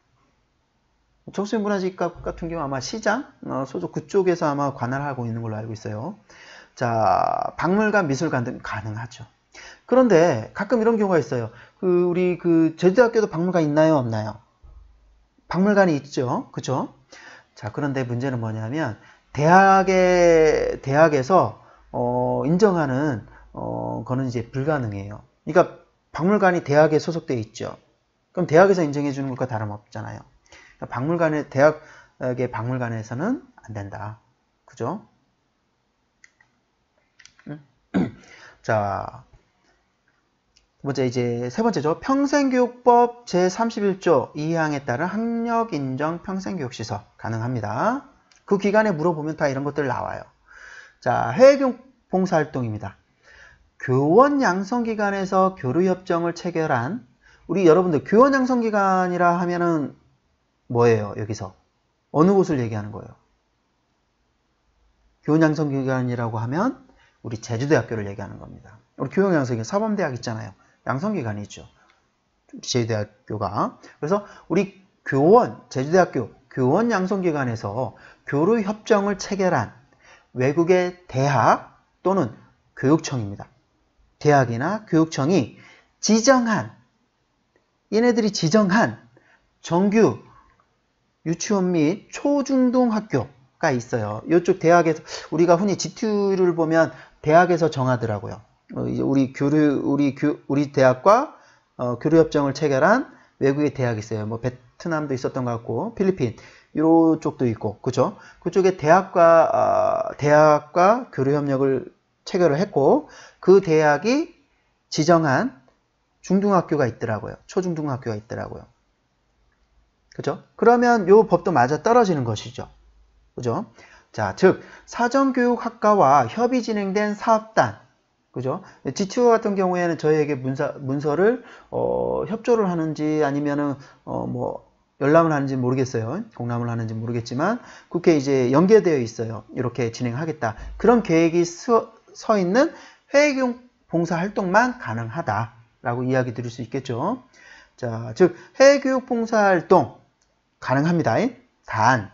청소년 문화집 같은 경우 아마 시장 어, 소속 그쪽에서 아마 관할을 하고 있는 걸로 알고 있어요. 자, 박물관, 미술관 등 가능하죠. 그런데 가끔 이런 경우가 있어요. 그 우리 그 제주대학교도 박물관 있나요, 없나요? 박물관이 있죠, 그렇죠? 자, 그런데 문제는 뭐냐면 대학에 대학에서 어, 인정하는 어, 거는 이제 불가능해요. 그러니까 박물관이 대학에 소속되어 있죠. 그럼 대학에서 인정해 주는 것과 다름없잖아요. 박물관에, 대학의 박물관에서는 안 된다. 그죠? 자, 먼저 이제 세 번째죠. 평생교육법 제삼십일 조 이 항에 따른 학력인정 평생교육시설 가능합니다. 그 기간에 물어보면 다 이런 것들 나와요. 자, 해외교육 봉사활동입니다. 교원 양성기관에서 교류협정을 체결한 우리 여러분들 교원 양성기관이라 하면은 뭐예요? 여기서 어느 곳을 얘기하는 거예요? 교원양성기관이라고 하면 우리 제주대학교를 얘기하는 겁니다. 우리 교원양성기관 사범대학 있잖아요. 양성기관이죠. 제주대학교가. 그래서 우리 교원 제주대학교 교원양성기관에서 교류협정을 체결한 외국의 대학 또는 교육청입니다. 대학이나 교육청이 지정한 얘네들이 지정한 정규 유치원 및 초중등 학교가 있어요. 이쪽 대학에서 우리가 흔히 지투를 보면 대학에서 정하더라고요. 어, 이제 우리 교류 우리 교 우리 대학과 어, 교류협정을 체결한 외국의 대학이 있어요. 뭐 베트남도 있었던 것 같고 필리핀 이쪽도 있고 그죠? 그쪽에 대학과 어, 대학과 교류협력을 체결을 했고 그 대학이 지정한 중등학교가 있더라고요. 초중등학교가 있더라고요. 그죠? 그러면 요 법도 맞아 떨어지는 것이죠. 그죠? 자, 즉 사전교육학과와 협의 진행된 사업단, 그죠? 지티오 같은 경우에는 저희에게 문서, 문서를 어, 협조를 하는지 아니면은 어, 뭐 열람을 하는지 모르겠어요. 공람을 하는지 모르겠지만 그렇게 이제 연계되어 있어요. 이렇게 진행하겠다. 그런 계획이 서, 서 있는 해외교육 봉사 활동만 가능하다라고 이야기 드릴 수 있겠죠. 자, 즉 해외교육 봉사 활동 가능합니다. 단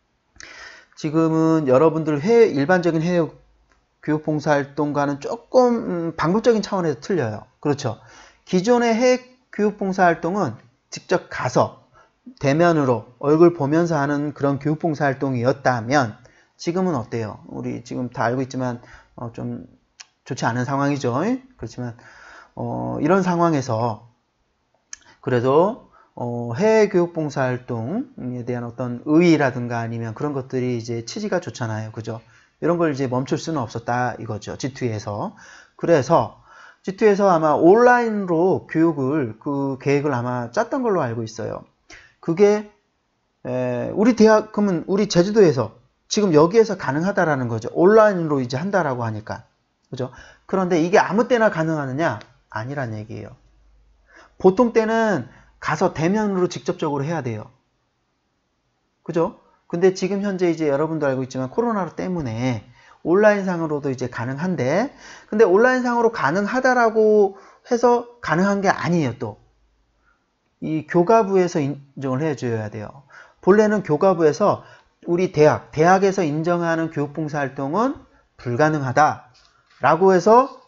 지금은 여러분들 해외, 일반적인 해외 교육 봉사 활동과는 조금 음, 방법적인 차원에서 틀려요. 그렇죠. 기존의 해외 교육 봉사 활동은 직접 가서 대면으로 얼굴 보면서 하는 그런 교육 봉사 활동이었다면 지금은 어때요? 우리 지금 다 알고 있지만 어, 좀 좋지 않은 상황이죠. 그렇지만 어, 이런 상황에서 그래도 어, 해외 교육 봉사 활동에 대한 어떤 의의라든가 아니면 그런 것들이 이제 취지가 좋잖아요. 그죠? 이런 걸 이제 멈출 수는 없었다 이거죠. 지투에서. 그래서 지투에서 아마 온라인으로 교육을 그 계획을 아마 짰던 걸로 알고 있어요. 그게 에, 우리 대학 그러면 우리 제주도에서 지금 여기에서 가능하다라는 거죠. 온라인으로 이제 한다라고 하니까. 그죠? 그런데 이게 아무 때나 가능하느냐? 아니란 얘기예요. 보통 때는 가서 대면으로 직접적으로 해야 돼요. 그죠? 근데 지금 현재 이제 여러분도 알고 있지만 코로나 때문에 온라인상으로도 이제 가능한데, 근데 온라인상으로 가능하다라고 해서 가능한 게 아니에요, 또. 이 교가부에서 인정을 해줘야 돼요. 본래는 교가부에서 우리 대학, 대학에서 인정하는 교육봉사활동은 불가능하다라고 해서,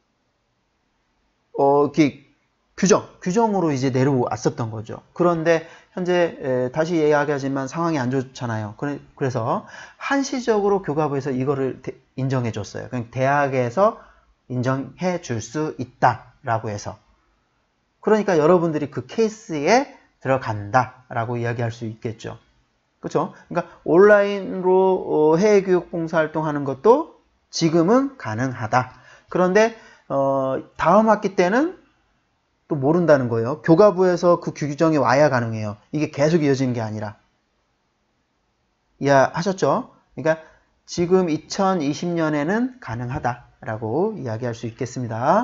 어, 이렇게 규정, 규정으로 이제 내려왔었던 거죠. 그런데 현재 에, 다시 이야기하지만 상황이 안 좋잖아요. 그래서 한시적으로 교가부에서 이거를 대, 인정해 줬어요. 그냥 대학에서 인정해 줄 수 있다라고 해서. 그러니까 여러분들이 그 케이스에 들어간다라고 이야기할 수 있겠죠. 그렇죠? 그러니까 온라인으로 어, 해외 교육 봉사 활동하는 것도 지금은 가능하다. 그런데 어, 다음 학기 때는 또 모른다는 거예요. 교가부에서 그 규정이 와야 가능해요. 이게 계속 이어지는 게 아니라. 이해하셨죠? 그러니까 지금 이천이십 년에는 가능하다라고 이야기할 수 있겠습니다.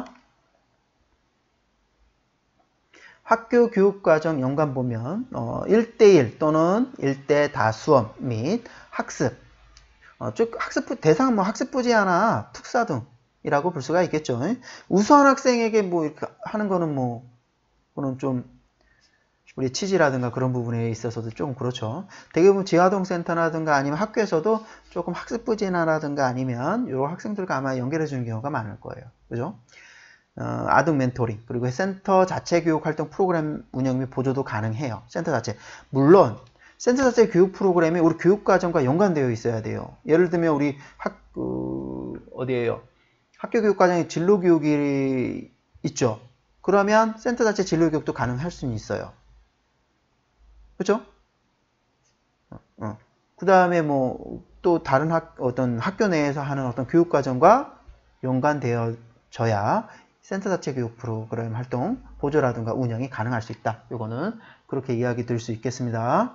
학교 교육과정 연관 보면 어, 일 대 일 또는 일 대 다 수업 및 학습. 어, 쭉 학습 대상은 뭐 학습 부지하나 특사 등 이라고 볼 수가 있겠죠. 우수한 학생에게 뭐 이렇게 하는 거는 뭐, 그는 좀, 우리 취지라든가 그런 부분에 있어서도 좀 그렇죠. 대부분 지화동센터라든가 아니면 학교에서도 조금 학습 부진하라든가 아니면 이런 학생들과 아마 연결해 주는 경우가 많을 거예요. 그죠? 어, 아동 멘토링, 그리고 센터 자체 교육 활동 프로그램 운영 및 보조도 가능해요. 센터 자체. 물론, 센터 자체 교육 프로그램이 우리 교육과정과 연관되어 있어야 돼요. 예를 들면 우리 학, 그, 어디에요? 학교 교육 과정에 진로 교육이 있죠. 그러면 센터 자체 진로 교육도 가능할 수는 있어요. 그렇죠? 어, 어. 그 다음에 뭐 또 다른 학, 어떤 학교 내에서 하는 어떤 교육 과정과 연관되어져야 센터 자체 교육 프로그램 활동 보조라든가 운영이 가능할 수 있다. 이거는 그렇게 이야기 드릴 수 있겠습니다.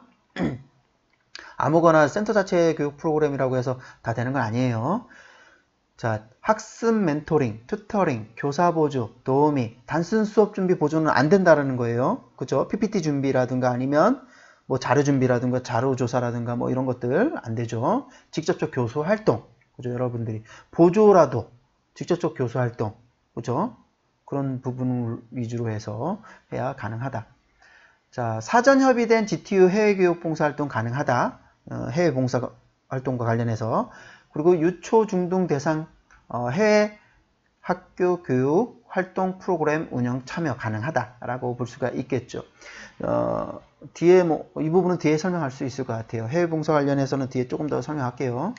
아무거나 센터 자체 교육 프로그램이라고 해서 다 되는 건 아니에요. 자, 학습 멘토링, 튜터링, 교사 보조, 도우미, 단순 수업 준비 보조는 안 된다라는 거예요. 그죠? 피피티 준비라든가 아니면 뭐 자료 준비라든가 자료 조사라든가 뭐 이런 것들 안 되죠. 직접적 교수 활동. 그죠? 여러분들이 보조라도 직접적 교수 활동. 그죠? 그런 부분을 위주로 해서 해야 가능하다. 자, 사전 협의된 지티유 해외 교육 봉사 활동 가능하다. 어, 해외 봉사 활동과 관련해서. 그리고 유초 중등 대상 어, 해외 학교 교육 활동 프로그램 운영 참여 가능하다라고 볼 수가 있겠죠. 어, 뒤에 뭐 이 부분은 뒤에 설명할 수 있을 것 같아요. 해외 봉사 관련해서는 뒤에 조금 더 설명할게요.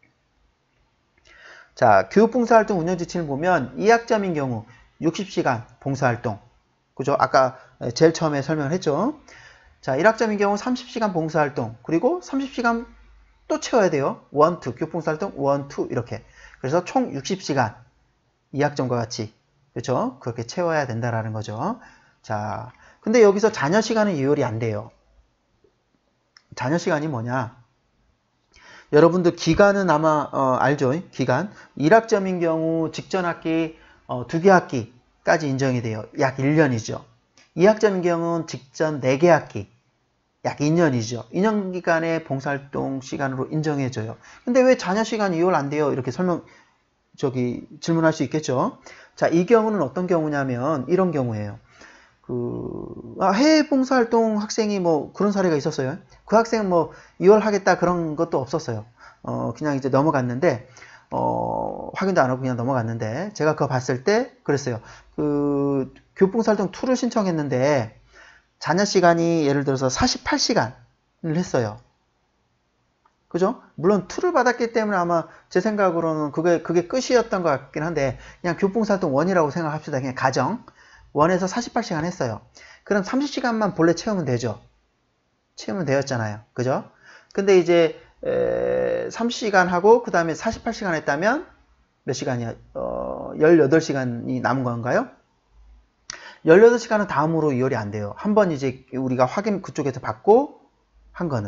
자, 교육 봉사 활동 운영 지침을 보면 이 학점인 경우 육십 시간 봉사 활동. 그죠? 아까 제일 처음에 설명을 했죠. 자, 일 학점인 경우 삼십 시간 봉사 활동. 그리고 삼십 시간 또 채워야 돼요. 일, 이, 교육봉사활동 일, 이 이렇게. 그래서 총 육십 시간 이 학점과 같이 그렇죠? 그렇게 채워야 된다라는 거죠. 자, 근데 여기서 자녀 시간은 이율이 안 돼요. 자녀 시간이 뭐냐? 여러분들 기간은 아마 어, 알죠? 기간. 일 학점인 경우 직전 학기 어, 두 개 학기까지 인정이 돼요. 약 일 년이죠. 이 학점인 경우는 직전 네 개 학기. 약 이 년이죠. 이 년 기간의 봉사활동 시간으로 인정해줘요. 근데 왜 자녀 시간이 이월 안 돼요? 이렇게 설명, 저기, 질문할 수 있겠죠? 자, 이 경우는 어떤 경우냐면, 이런 경우예요. 그, 아, 해외 봉사활동 학생이 뭐 그런 사례가 있었어요. 그 학생은 뭐 이월 하겠다 그런 것도 없었어요. 어, 그냥 이제 넘어갔는데, 어, 확인도 안 하고 그냥 넘어갔는데, 제가 그거 봤을 때 그랬어요. 그, 교육봉사활동 이를 신청했는데, 자녀 시간이 예를 들어서 사십팔 시간을 했어요. 그죠? 물론 이를 받았기 때문에 아마 제 생각으로는 그게, 그게 끝이었던 것 같긴 한데, 그냥 교육봉사활동 일이라고 생각합시다. 그냥 가정. 일에서 사십팔 시간 했어요. 그럼 삼십 시간만 본래 채우면 되죠. 채우면 되었잖아요. 그죠? 근데 이제 에, 삼십 시간 하고 그 다음에 사십팔 시간 했다면 몇 시간이야? 어, 열여덟 시간이 남은 건가요? 열여덟 시간은 다음으로 이월이 안 돼요. 한 번 이제 우리가 확인 그쪽에서 받고 한 거는.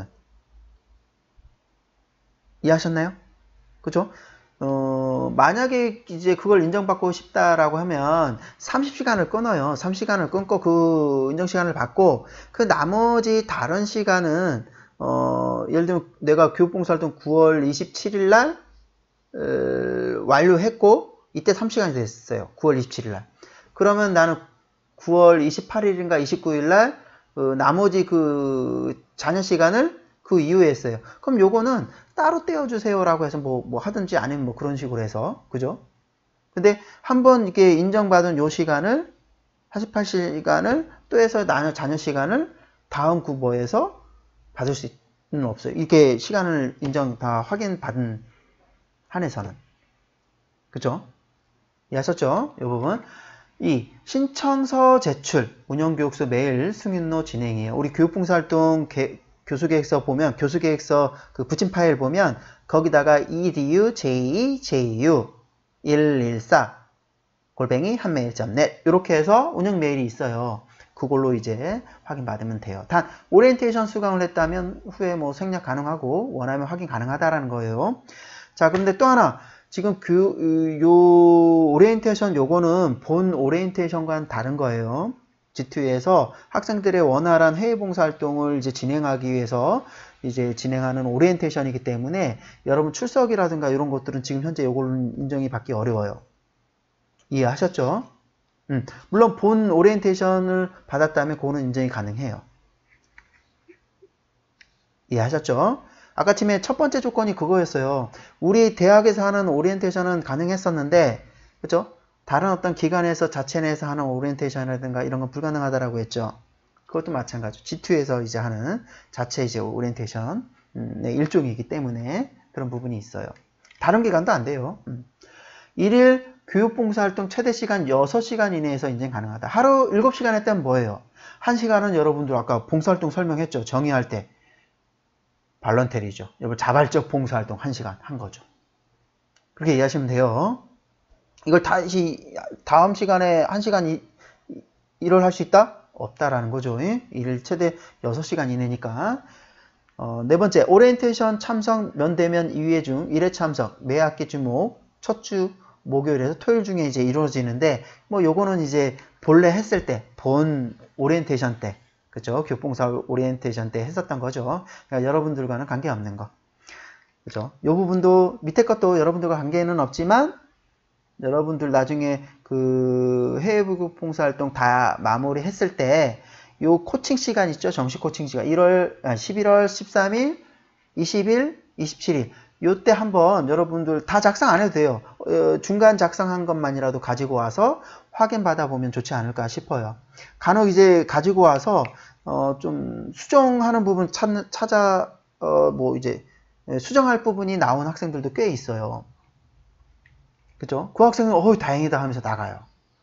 이해하셨나요? 그죠? 어, 만약에 이제 그걸 인정받고 싶다라고 하면 삼십 시간을 끊어요. 삼십 시간을 끊고 그 인정시간을 받고 그 나머지 다른 시간은 어, 예를 들면 내가 교육봉사활동 구월 이십칠일 날 어, 완료했고 이때 삼십 시간이 됐어요. 구월 이십칠일 날. 그러면 나는 구월 이십팔일인가 이십구일 날 어, 나머지 그 자녀 시간을 그 이후에 했어요. 그럼 요거는 따로 떼어주세요라고 해서 뭐, 뭐 하든지 아니면 뭐 그런 식으로 해서, 그죠? 근데 한번 이게 인정받은 요 시간을, 사십팔 시간을 또 해서 나녀, 자녀 시간을 다음 구보에서 받을 수는 없어요. 이게 시간을 인정 다 확인받은 한에서는. 그죠? 이해하셨죠? 이 부분. 이 신청서 제출, 운영교육소 메일 승인로 진행이에요. 우리 교육봉사활동 개, 교수계획서 보면 교수계획서 그 붙인 파일 보면 거기다가 edu j ju 일일사 골뱅이 한메일 닷 넷 이렇게 해서 운영 메일이 있어요. 그걸로 이제 확인받으면 돼요. 단 오리엔테이션 수강을 했다면 후에 뭐 생략 가능하고 원하면 확인 가능하다라는 거예요. 자, 그런데 또 하나 지금 그 요 오리엔테이션 요거는 본 오리엔테이션과는 다른 거예요. 지투에서 학생들의 원활한 해외 봉사 활동을 이제 진행하기 위해서 이제 진행하는 오리엔테이션이기 때문에 여러분 출석이라든가 이런 것들은 지금 현재 요거는 인정이 받기 어려워요. 이해하셨죠? 음, 물론 본 오리엔테이션을 받았다면 그거는 인정이 가능해요. 이해하셨죠? 아까 팀의 첫 번째 조건이 그거였어요. 우리 대학에서 하는 오리엔테이션은 가능했었는데, 그죠? 다른 어떤 기관에서 자체 내에서 하는 오리엔테이션이라든가 이런 건 불가능하다라고 했죠. 그것도 마찬가지죠. 지투에서 이제 하는 자체 이제 오리엔테이션의 일종이기 때문에 그런 부분이 있어요. 다른 기관도 안 돼요. 음. 일일 교육봉사활동 최대 시간 여섯 시간 이내에서 인정 가능하다. 하루 일곱 시간 했다면 뭐예요? 한 시간은 여러분들 아까 봉사활동 설명했죠. 정의할 때. 발런테리죠. 여러분 자발적 봉사활동 한 시간 한 거죠. 그렇게 이해하시면 돼요. 이걸 다시 다음 시간에 한 시간 이, 일을 할 수 있다? 없다라는 거죠. 일 최대 여섯 시간 이내니까. 어, 네 번째, 오리엔테이션 참석 면대면 이 회 중 일 회 참석, 매 학기 주목, 첫 주 목요일에서 토요일 중에 이제 이루어지는데, 뭐 요거는 이제 본래 했을 때, 본 오리엔테이션 때, 그죠? 교육봉사 오리엔테이션 때 했었던 거죠. 그러니까 여러분들과는 관계없는 거. 그죠? 요 부분도, 밑에 것도 여러분들과 관계는 없지만, 여러분들 나중에 그 해외교육봉사 활동 다 마무리 했을 때, 요 코칭 시간 있죠? 정식 코칭 시간. 일월, 아, 십일월 십삼일, 이십일, 이십칠일. 요때 한번 여러분들 다 작성 안 해도 돼요. 어, 중간 작성한 것만이라도 가지고 와서 확인받아 보면 좋지 않을까 싶어요. 간혹 이제 가지고 와서, 어, 좀 수정하는 부분 찾, 찾아, 어, 뭐 이제 수정할 부분이 나온 학생들도 꽤 있어요. 그죠? 그 학생은 어이 다행이다 하면서 나가요.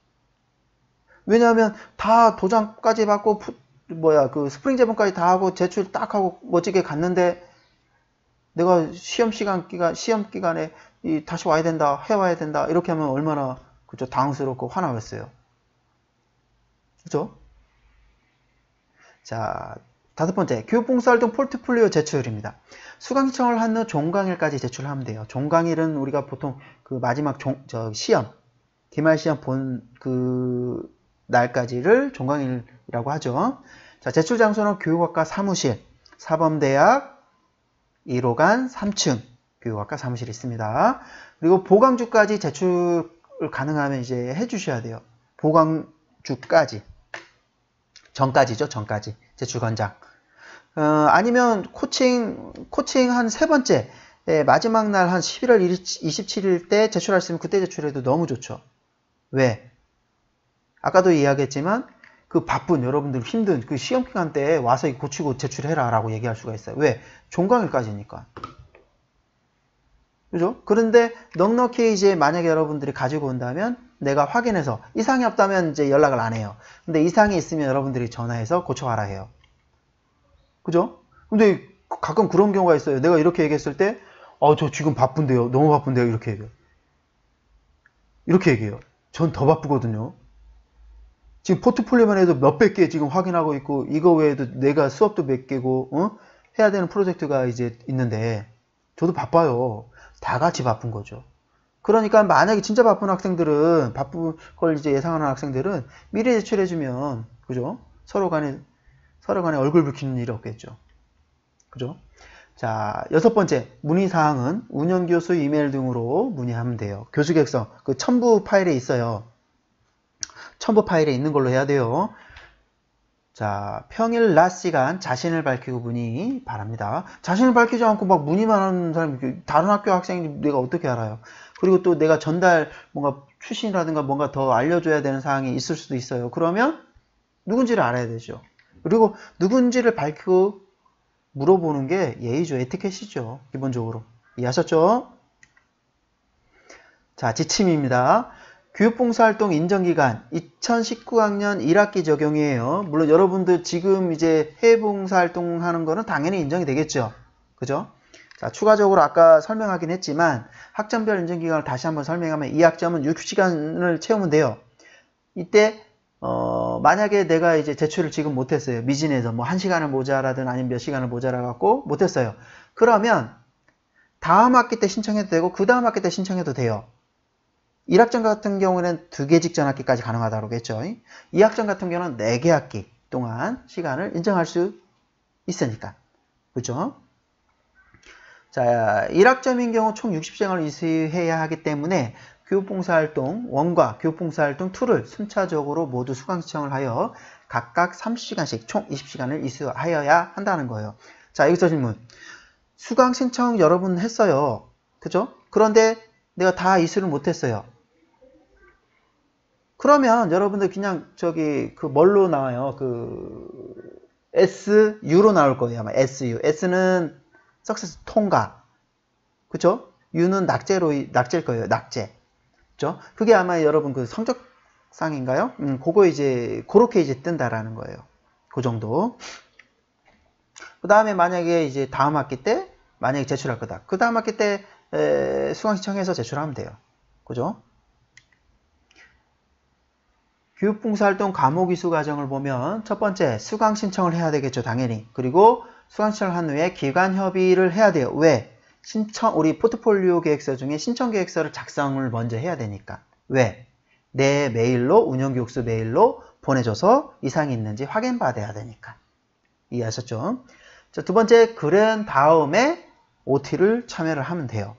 왜냐하면 다 도장까지 받고 푸, 뭐야 그 스프링 제본까지 다 하고 제출 딱 하고 멋지게 갔는데 내가 시험 시간 기간 시험 기간에 이, 다시 와야 된다 해와야 된다 이렇게 하면 얼마나 그죠 당황스럽고 화나겠어요. 그죠? 자 다섯 번째, 교육봉사활동 포트폴리오 제출입니다. 수강 신청을 한 후 종강일까지 제출하면 돼요. 종강일은 우리가 보통 그 마지막 종, 저 시험, 기말 시험 본 그 날까지를 종강일이라고 하죠. 자, 제출 장소는 교육학과 사무실, 사범대학 일 호관 삼 층 교육학과 사무실이 있습니다. 그리고 보강주까지 제출 가능하면 이제 해주셔야 돼요. 보강주까지. 전까지죠, 전까지. 제출 권장. 어, 아니면 코칭, 코칭 한 세 번째, 예, 마지막 날 한 십일월 이십칠일 때 제출할 수 있으면 그때 제출해도 너무 좋죠. 왜? 아까도 이야기했지만, 그 바쁜, 여러분들 힘든 그 시험 기간 때 와서 고치고 제출해라 라고 얘기할 수가 있어요. 왜? 종강일까지니까. 그죠? 그런데 넉넉히 이제 만약에 여러분들이 가지고 온다면 내가 확인해서 이상이 없다면 이제 연락을 안 해요. 근데 이상이 있으면 여러분들이 전화해서 고쳐와라 해요. 그죠? 근데 가끔 그런 경우가 있어요. 내가 이렇게 얘기했을 때, 어, 저 지금 바쁜데요. 너무 바쁜데요. 이렇게 얘기해요. 이렇게 얘기해요. 전 더 바쁘거든요. 지금 포트폴리오만 해도 몇백 개 지금 확인하고 있고, 이거 외에도 내가 수업도 몇 개고, 어? 해야 되는 프로젝트가 이제 있는데, 저도 바빠요. 다 같이 바쁜 거죠. 그러니까 만약에 진짜 바쁜 학생들은, 바쁜 걸 이제 예상하는 학생들은 미리 제출해주면, 그죠? 서로 간에, 서로 간에 얼굴 붉히는 일이 없겠죠. 그죠? 자, 여섯 번째, 문의사항은 운영교수 이메일 등으로 문의하면 돼요. 교수객서, 그 첨부 파일에 있어요. 첨부 파일에 있는 걸로 해야 돼요. 자, 평일 낮 시간 자신을 밝히고 문의 바랍니다. 자신을 밝히지 않고 막 문의만 하는 사람이 다른 학교 학생이 내가 어떻게 알아요? 그리고 또 내가 전달 뭔가 출신이라든가 뭔가 더 알려줘야 되는 사항이 있을 수도 있어요. 그러면 누군지를 알아야 되죠. 그리고 누군지를 밝히고 물어보는 게 예의죠. 에티켓이죠. 기본적으로. 이해하셨죠? 자, 지침입니다. 교육봉사활동 인정기간 이천십구 학년 일 학기 적용이에요. 물론 여러분들 지금 이제 해외봉사활동 하는 거는 당연히 인정이 되겠죠. 그죠? 자, 추가적으로 아까 설명하긴 했지만 학점별 인정기간을 다시 한번 설명하면 이 학점은 육십 시간을 채우면 돼요. 이때 어, 만약에 내가 이제 제출을 지금 못했어요. 미진에서 뭐 한 시간을 모자라든 아니면 몇 시간을 모자라 갖고 못했어요. 그러면 다음 학기 때 신청해도 되고 그 다음 학기 때 신청해도 돼요. 일 학점 같은 경우는 두 개 직전 학기까지 가능하다고 했죠. 이 학점 같은 경우는 네 개 학기 동안 시간을 인정할 수 있으니까. 그죠? 자, 일 학점인 경우 총 육십 시간을 이수해야 하기 때문에 교육봉사활동 일과 교육봉사활동 이를 순차적으로 모두 수강 신청을 하여 각각 삼십 시간씩 총 이십 시간을 이수하여야 한다는 거예요. 자, 여기서 질문. 수강 신청 여러분 했어요. 그죠? 그런데 내가 다 이수를 못했어요. 그러면 여러분들 그냥 저기 그 뭘로 나와요? 그 에스유로 나올 거예요. 아마 에스유. S는 석세스 통과. 그죠? U는 낙제로 낙제일 거예요. 낙제. 그죠? 그게 아마 여러분 그 성적상인가요? 음, 그거 이제 그렇게 이제 뜬다라는 거예요. 그 정도. 그 다음에 만약에 이제 다음 학기 때 만약에 제출할 거다. 그 다음 학기 때 에, 수강 신청해서 제출하면 돼요. 그죠? 교육봉사활동 과목 이수 과정을 보면 첫 번째 수강 신청을 해야 되겠죠. 당연히. 그리고 수강 신청을 한 후에 기관 협의를 해야 돼요. 왜? 신청 우리 포트폴리오 계획서 중에 신청 계획서를 작성을 먼저 해야 되니까. 왜? 내 메일로 운영교육수 메일로 보내줘서 이상이 있는지 확인받아야 되니까. 이해하셨죠? 자, 두 번째 그런 다음에 오티를 참여를 하면 돼요.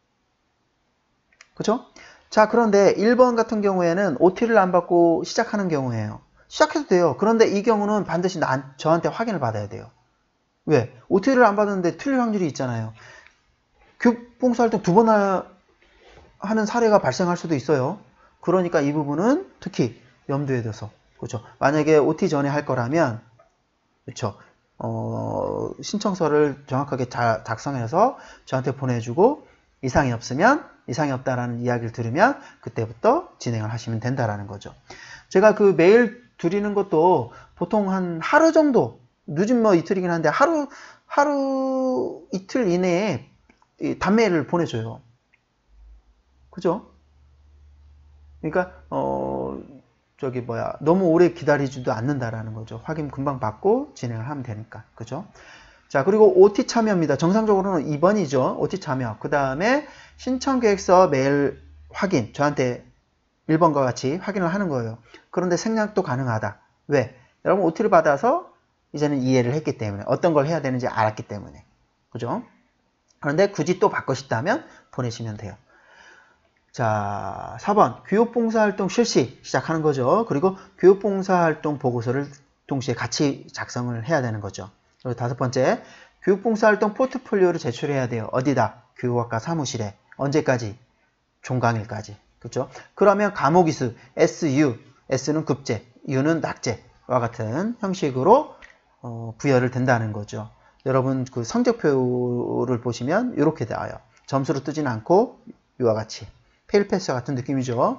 그죠? 자, 그런데 일 번 같은 경우에는 오티를 안 받고 시작하는 경우예요. 시작해도 돼요. 그런데 이 경우는 반드시 나, 저한테 확인을 받아야 돼요. 왜? 오티를 안 받았는데 틀릴 확률이 있잖아요. 교육봉사활동 두 번 하는 사례가 발생할 수도 있어요. 그러니까 이 부분은 특히 염두에 둬서. 그렇죠? 만약에 오티 전에 할 거라면, 그렇죠? 어, 신청서를 정확하게 자, 작성해서 저한테 보내주고 이상이 없으면 이상이 없다라는 이야기를 들으면 그때부터 진행을 하시면 된다라는 거죠. 제가 그 메일 드리는 것도 보통 한 하루 정도, 늦은 뭐 이틀이긴 한데 하루 하루 이틀 이내에 단메일을 보내줘요. 그죠? 그러니까 어 저기 뭐야 너무 오래 기다리지도 않는다라는 거죠. 확인 금방 받고 진행을 하면 되니까. 그죠? 자, 그리고 오티 참여입니다. 정상적으로는 이 번이죠. 오티 참여. 그 다음에 신청 계획서 메일 확인. 저한테 일 번과 같이 확인을 하는 거예요. 그런데 생략도 가능하다. 왜? 여러분 오티를 받아서 이제는 이해를 했기 때문에 어떤 걸 해야 되는지 알았기 때문에. 그죠? 그런데 굳이 또 받고 싶다면 보내시면 돼요. 자, 사 번 교육봉사활동 실시 시작하는 거죠. 그리고 교육봉사활동 보고서를 동시에 같이 작성을 해야 되는 거죠. 그리고 다섯 번째, 교육봉사활동 포트폴리오를 제출해야 돼요. 어디다? 교육학과 사무실에. 언제까지? 종강일까지. 그렇죠? 그러면 과목 이수, 에스유, S는 급제, U는 낙제와 같은 형식으로 어, 부여를 된다는 거죠. 여러분 그 성적표를 보시면 이렇게 나와요. 점수로 뜨진 않고 이와 같이. 페일패스와 같은 느낌이죠.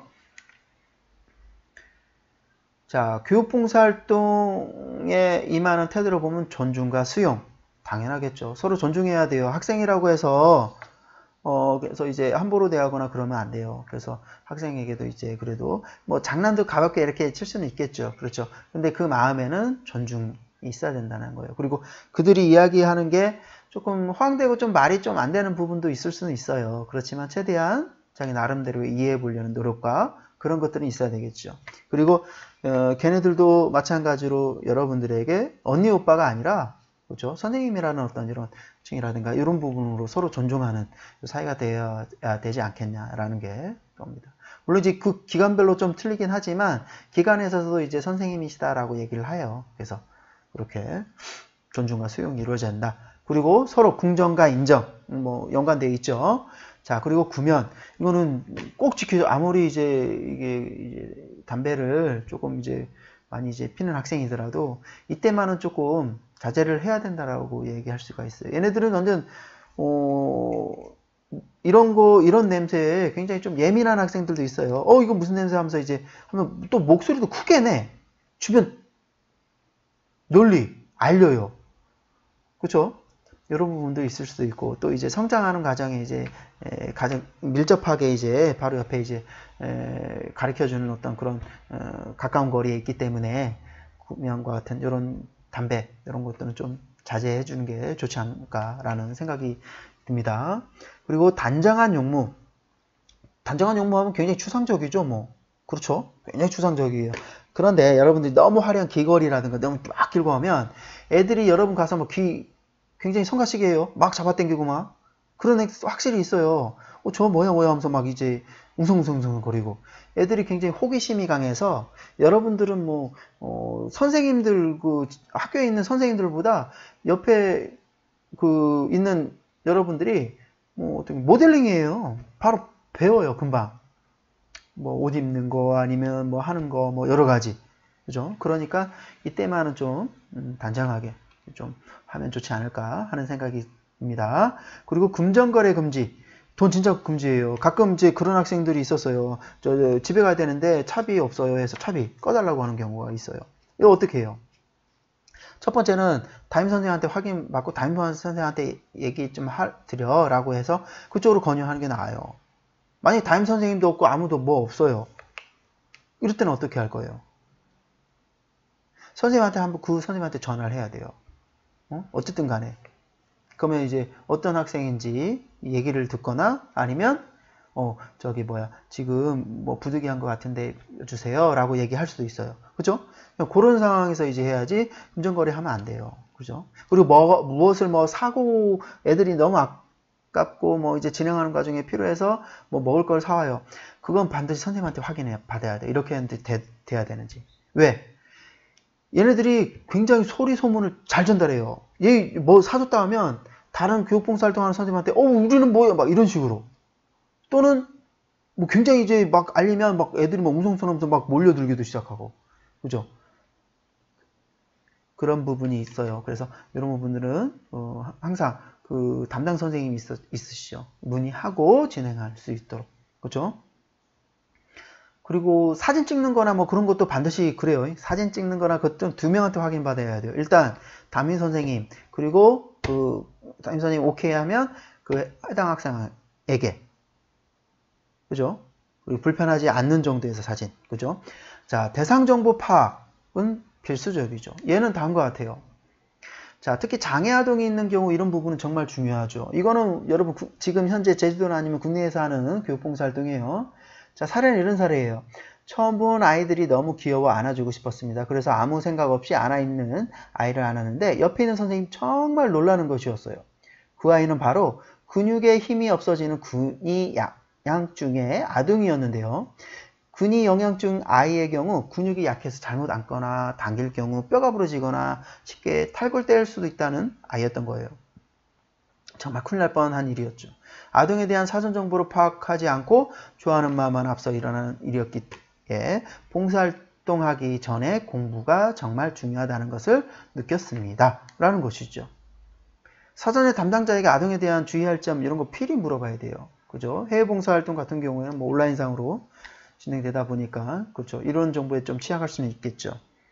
자, 교육봉사활동에 임하는 태도를 보면 존중과 수용. 당연하겠죠. 서로 존중해야 돼요. 학생이라고 해서, 어, 그래서 이제 함부로 대하거나 그러면 안 돼요. 그래서 학생에게도 이제 그래도 뭐 장난도 가볍게 이렇게 칠 수는 있겠죠. 그렇죠. 근데 그 마음에는 존중이 있어야 된다는 거예요. 그리고 그들이 이야기하는 게 조금 허황되고 좀 말이 좀 안 되는 부분도 있을 수는 있어요. 그렇지만 최대한 자기 나름대로 이해해 보려는 노력과 그런 것들은 있어야 되겠죠. 그리고 어, 걔네들도 마찬가지로 여러분들에게 언니 오빠가 아니라 그렇죠? 선생님이라는 어떤 이런 층이라든가 이런 부분으로 서로 존중하는 사이가 되어야 되지 않겠냐라는 게 겁니다. 물론 이제 그 기관별로 좀 틀리긴 하지만 기관에서도 이제 선생님이시다라고 얘기를 해요. 그래서 그렇게 존중과 수용이 이루어져야 된다. 그리고 서로 궁정과 인정 뭐 연관되어 있죠. 자, 그리고 구면 이거는 꼭 지켜줘. 아무리 이제 이게 이제 담배를 조금 이제 많이 이제 피는 학생이더라도 이때만은 조금 자제를 해야 된다라고 얘기할 수가 있어요. 얘네들은 완전 어 이런 거 이런 냄새에 굉장히 좀 예민한 학생들도 있어요. 어 이거 무슨 냄새 하면서 이제 하면 또 목소리도 크게 내. 주변 널리 알려요. 그렇죠? 이런 부분도 있을 수도 있고 또 이제 성장하는 과정에 이제 에, 가장 밀접하게 이제 바로 옆에 이제 에, 가르쳐주는 어떤 그런 어, 가까운 거리에 있기 때문에 구명과 같은 이런 담배 이런 것들은 좀 자제해 주는 게 좋지 않을까라는 생각이 듭니다. 그리고 단정한 용무, 단정한 용무하면 굉장히 추상적이죠, 뭐 그렇죠? 굉장히 추상적이에요. 그런데 여러분들이 너무 화려한 귀걸이라든가 너무 막 길고 하면 애들이 여러분 가서 뭐 귀 굉장히 성가시게요. 막 잡아당기고 막 그런 애 확실히 있어요. 어, 저 뭐야 뭐야 하면서 막 이제 웅성웅성 거리고 애들이 굉장히 호기심이 강해서 여러분들은 뭐 어, 선생님들 그 학교에 있는 선생님들보다 옆에 그 있는 여러분들이 뭐 어떻게 모델링이에요. 바로 배워요 금방. 뭐 옷 입는 거 아니면 뭐 하는 거 뭐 여러 가지 그죠? 그러니까 이때만은 좀 음, 단정하게 좀 하면 좋지 않을까 하는 생각이 듭니다. 그리고 금전거래 금지. 돈 진짜 금지예요. 가끔 이제 그런 학생들이 있었어요. 저, 저 집에 가야 되는데 차비 없어요 해서 차비 꺼달라고 하는 경우가 있어요. 이거 어떻게 해요? 첫 번째는 담임 선생님한테 확인 받고 담임 선생님한테 얘기 좀 하, 드려 라고 해서 그쪽으로 권유하는 게 나아요. 만약에 담임 선생님도 없고 아무도 뭐 없어요. 이럴 때는 어떻게 할 거예요? 선생님한테 한번 그 선생님한테 전화를 해야 돼요. 어? 어쨌든 간에. 그러면 이제 어떤 학생인지 얘기를 듣거나 아니면 어 저기 뭐야 지금 뭐 부득이한 것 같은데 주세요 라고 얘기할 수도 있어요. 그죠? 그런 상황에서 이제 해야지 금전거래 하면 안 돼요. 그죠? 그리고 뭐, 무엇을 뭐 사고 애들이 너무 아깝고 뭐 이제 진행하는 과정에 필요해서 뭐 먹을 걸 사와요. 그건 반드시 선생님한테 확인해 받아야 돼. 이렇게 하는데 돼, 돼야 되는지. 왜? 얘네들이 굉장히 소리 소문을 잘 전달해요. 얘 뭐 사줬다 하면 다른 교육봉사활동하는 선생님한테 어 우리는 뭐야 막 이런 식으로 또는 뭐 굉장히 이제 막 알리면 막 애들이 막 웅성성하면서 막 몰려들기도 시작하고 그죠? 그런 부분이 있어요. 그래서 이런 부분들은 어 항상 그 담당 선생님이 있어, 있으시죠. 문의하고 진행할 수 있도록 그죠? 그리고 사진 찍는 거나 뭐 그런 것도 반드시 그래요. 사진 찍는 거나 그것도 두 명한테 확인 받아야 돼요. 일단 담임 선생님 그리고 그 담임 선생님 오케이 하면 그 해당 학생에게 그죠? 그리고 불편하지 않는 정도에서 사진 그죠? 자, 대상정보 파악은 필수적이죠. 얘는 다음과 같아요. 자, 특히 장애아동이 있는 경우 이런 부분은 정말 중요하죠. 이거는 여러분 구, 지금 현재 제주도나 아니면 국내에서 하는 교육봉사활동이에요. 자, 사례는 이런 사례예요. 처음 본 아이들이 너무 귀여워 안아주고 싶었습니다. 그래서 아무 생각 없이 안아있는 아이를 안았는데 옆에 있는 선생님 정말 놀라는 것이었어요. 그 아이는 바로 근육에 힘이 없어지는 근위 양양증의 아동이었는데요. 근위 영양증 아이의 경우 근육이 약해서 잘못 앉거나 당길 경우 뼈가 부러지거나 쉽게 탈골 뗄 수도 있다는 아이였던 거예요. 정말 큰일 날 뻔한 일이었죠. 아동에 대한 사전 정보를 파악하지 않고 좋아하는 마음만 앞서 일어나는 일이었기에 봉사활동하기 전에 공부가 정말 중요하다는 것을 느꼈습니다. 라는 것이죠. 사전에 담당자에게 아동에 대한 주의할 점 이런 거 필히 물어봐야 돼요. 그죠? 해외 봉사활동 같은 경우에는 뭐 온라인상으로 진행되다 보니까 그렇죠. 이런 정보에 좀 취약할 수는 있겠죠.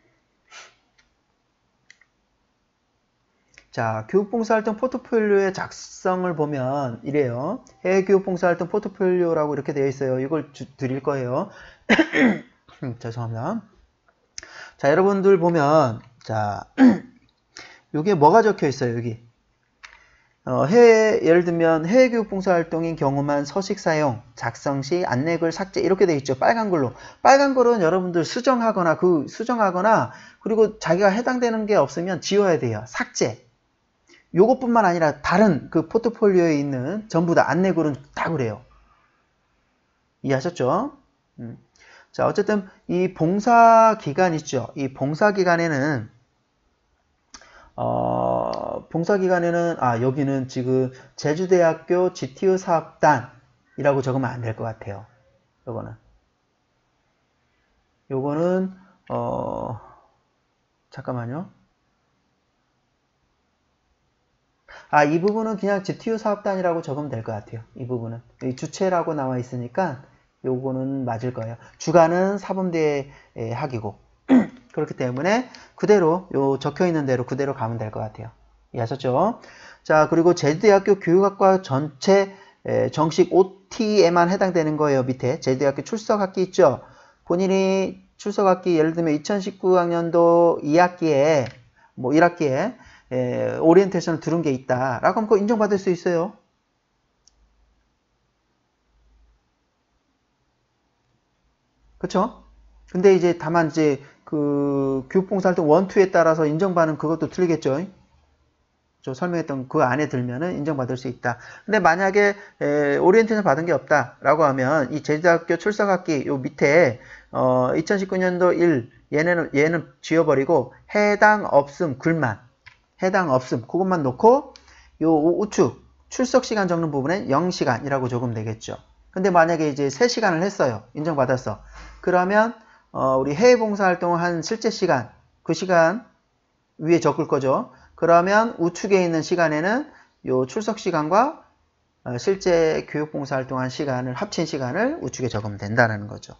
자, 교육봉사활동 포트폴리오의 작성을 보면 이래요. 해외 교육봉사활동 포트폴리오라고 이렇게 되어 있어요. 이걸 주, 드릴 거예요. 죄송합니다. 자, 여러분들 보면 자, 여기에 뭐가 적혀 있어요. 여기. 어, 해외, 예를 들면 해외교육봉사활동인 경우만 서식 사용, 작성 시 안내글 삭제 이렇게 되어 있죠. 빨간 글로. 빨간 글은 여러분들 수정하거나 그 수정하거나 그리고 자기가 해당되는 게 없으면 지워야 돼요. 삭제. 요것뿐만 아니라 다른 그 포트폴리오에 있는 전부 다 안내글은 다 그래요. 이해하셨죠? 음. 자, 어쨌든 이 봉사기간 있죠. 이 봉사기간에는 어, 봉사기간에는, 아, 여기는 지금 제주대학교 지티유 사업단이라고 적으면 안 될 것 같아요. 요거는. 요거는, 어, 잠깐만요. 아, 이 부분은 그냥 지티유 사업단이라고 적으면 될 것 같아요. 이 부분은. 이 주체라고 나와 있으니까 요거는 맞을 거예요. 주관은 사범대 학이고. 그렇기 때문에 그대로 요 적혀 있는 대로 그대로 가면 될 것 같아요. 이해하셨죠? 자, 그리고 제주대학교 교육학과 전체 에, 정식 오티에만 해당되는 거예요. 밑에 제주대학교 출석학기 있죠? 본인이 출석학기 예를 들면 이천십구 학년도 이 학기에 뭐 일 학기에 에, 오리엔테이션을 들은 게 있다라고 하면 그거 인정받을 수 있어요. 그쵸? 근데 이제 다만 이제 그 교육봉사활동 일, 이에 따라서 인정받는 그것도 틀리겠죠. 저 설명했던 그 안에 들면은 인정받을 수 있다. 근데 만약에 에, 오리엔테이션 받은 게 없다라고 하면 이 제주대학교 출석학기 요 밑에 어, 이천십구 년도 일 얘네는 얘는 지워버리고 해당 없음 글만 해당 없음 그것만 놓고 요 우측 출석 시간 적는 부분엔 영 시간이라고 적으면 되겠죠. 근데 만약에 이제 세 시간을 했어요. 인정받았어. 그러면 어, 우리 해외 봉사활동을 한 실제 시간, 그 시간 위에 적을 거죠. 그러면 우측에 있는 시간에는 요 출석 시간과 어, 실제 교육 봉사활동한 시간을 합친 시간을 우측에 적으면 된다는 거죠.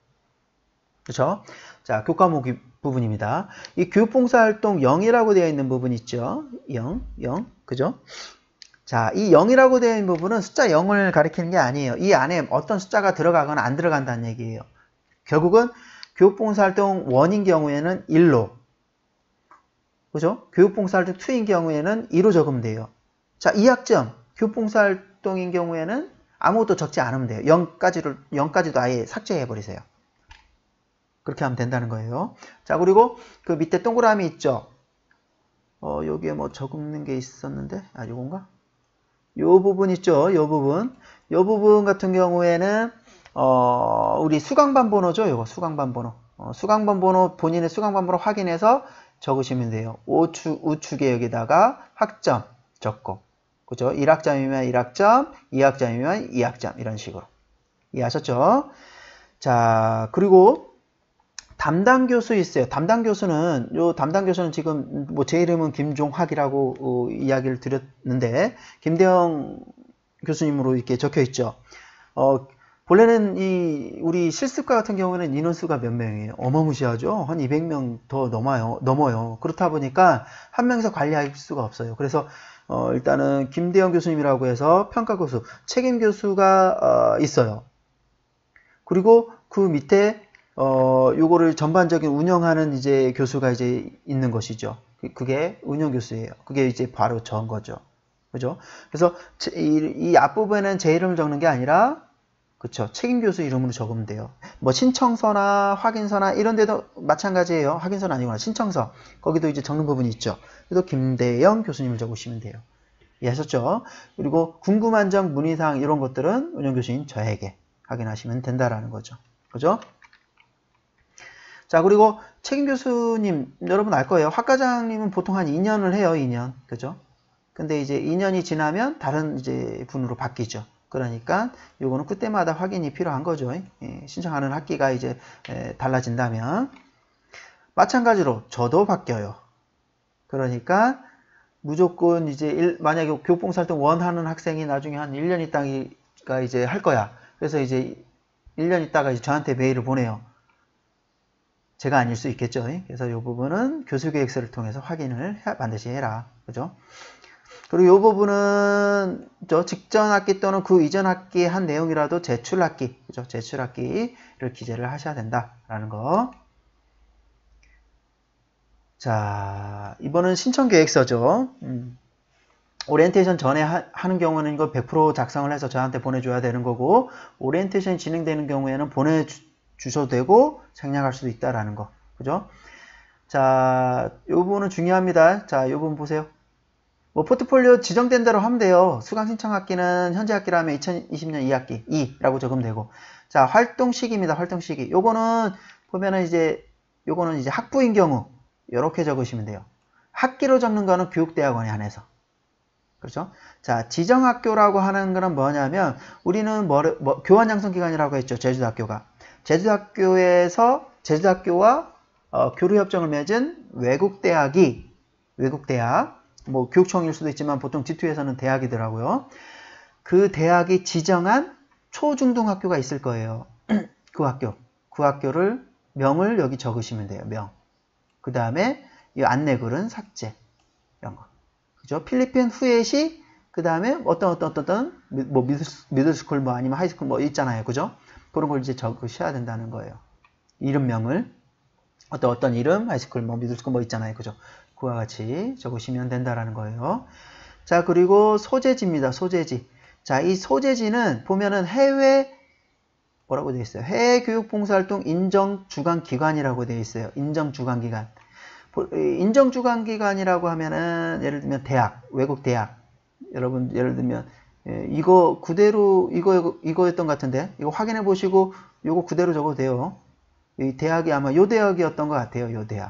그렇죠? 자, 교과목 부분입니다. 이 교육 봉사활동 영이라고 되어 있는 부분 있죠. 영, 영, 그죠? 자, 이 영이라고 되어 있는 부분은 숫자 영을 가리키는 게 아니에요. 이 안에 어떤 숫자가 들어가거나 안 들어간다는 얘기예요. 결국은 교육봉사활동 일인 경우에는 일로, 그죠? 교육봉사활동 이인 경우에는 이로 적으면 돼요. 자, 이 학점, 교육봉사활동인 경우에는 아무것도 적지 않으면 돼요. 영까지를, 영까지도 아예 삭제해버리세요. 그렇게 하면 된다는 거예요. 자, 그리고 그 밑에 동그라미 있죠? 어, 여기에 뭐 적는 게 있었는데, 아, 요건가? 요 부분 있죠? 요 부분. 요 부분 같은 경우에는 어, 우리 수강반 번호죠? 요거 수강반 번호. 어, 수강반 번호, 본인의 수강반 번호 확인해서 적으시면 돼요. 우측, 우측에 여기다가 학점 적고. 그죠? 일 학점이면 일 학점, 이 학점이면 이 학점. 이런 식으로. 이해하셨죠? 자, 그리고 담당 교수 있어요. 담당 교수는, 요 담당 교수는 지금 뭐 제 이름은 김종학이라고 어, 이야기를 드렸는데, 김대영 교수님으로 이렇게 적혀 있죠. 어, 본래는 이 우리 실습과 같은 경우는 인원수가 몇 명이에요? 어마무시하죠? 한 이백 명 더 넘어요. 넘어요. 그렇다 보니까 한 명에서 관리할 수가 없어요. 그래서 어, 일단은 김대영 교수님이라고 해서 평가 교수, 책임 교수가 어, 있어요. 그리고 그 밑에 어, 요거를 전반적인 운영하는 이제 교수가 이제 있는 것이죠. 그게 운영 교수예요. 그게 이제 바로 전 거죠. 그죠? 그래서 이, 이 앞부분에는 제 이름을 적는 게 아니라, 그쵸. 책임 교수 이름으로 적으면 돼요. 뭐 신청서나 확인서나 이런 데도 마찬가지예요. 확인서는 아니구나. 신청서. 거기도 이제 적는 부분이 있죠. 그래서 김대영 교수님을 적으시면 돼요. 이해하셨죠? 그리고 궁금한 점, 문의사항 이런 것들은 운영교수인 저에게 확인하시면 된다라는 거죠. 그죠? 자, 그리고 책임 교수님, 여러분 알 거예요. 학과장님은 보통 한 이 년을 해요, 이 년. 그죠? 근데 이제 이 년이 지나면 다른 이제 분으로 바뀌죠. 그러니까 요거는 그때마다 확인이 필요한 거죠. 예, 신청하는 학기가 이제 에, 달라진다면. 마찬가지로 저도 바뀌어요. 그러니까 무조건 이제 일, 만약에 교육봉사활동 원하는 학생이 나중에 한 일 년 있다가 이제 할 거야. 그래서 이제 일 년 있다가 이제 저한테 메일을 보내요. 제가 아닐 수 있겠죠. 그래서 이 부분은 교수계획서를 통해서 확인을 해, 반드시 해라. 그죠? 그리고 이 부분은 저 직전 학기 또는 그 이전 학기에 한 내용이라도 제출 학기, 그죠? 제출 학기를 기재를 하셔야 된다라는 거. 자, 이번은 신청 계획서죠. 음. 오리엔테이션 전에 하, 하는 경우는 이거 백 퍼센트 작성을 해서 저한테 보내줘야 되는 거고, 오리엔테이션이 진행되는 경우에는 보내주셔도 되고 생략할 수도 있다라는 거. 그죠? 자, 이 부분은 중요합니다. 자, 이 부분 보세요. 뭐 포트폴리오 지정된 대로 하면 돼요. 수강 신청 학기는 현재 학기라면 이천이십 년 이 학기 이라고 적으면 되고. 자, 활동 시기입니다. 활동 시기. 요거는 보면은 이제 요거는 이제 학부인 경우 이렇게 적으시면 돼요. 학기로 적는 거는 교육대학원에 한해서. 그렇죠? 자, 지정학교라고 하는 거는 뭐냐면 우리는 뭐, 뭐 교환양성기관이라고 했죠. 제주도학교가. 제주도학교에서 제주도학교와 어, 교류협정을 맺은 외국대학이 외국대학 뭐 교육청일 수도 있지만 보통 지투에서는 대학이더라고요. 그 대학이 지정한 초중등학교가 있을 거예요. 그 학교. 그 학교를 명을 여기 적으시면 돼요. 명. 그 다음에 이 안내글은 삭제. 이런 거. 그죠? 필리핀 후에시 그 다음에 어떤 어떤 어떤 뭐 미들스쿨 뭐 아니면 하이스쿨 뭐 있잖아요. 그죠? 그런 걸 이제 적으셔야 된다는 거예요. 이름명을 어떤 어떤 이름 하이스쿨 뭐 미들스쿨 뭐 있잖아요. 그죠? 그와 같이 적으시면 된다라는 거예요. 자, 그리고 소재지입니다. 소재지. 자, 이 소재지는 보면은 해외 뭐라고 되어 있어요? 해외 교육 봉사활동 인정 주관 기관이라고 되어 있어요. 인정 주관 기관. 인정 주관 기관이라고 하면은 예를 들면 대학, 외국 대학. 여러분 예를 들면 이거 그대로 이거 이거였던 것 같은데 이거 확인해 보시고 이거 그대로 적어도 돼요. 이 대학이 아마 요 대학이었던 것 같아요. 요 대학.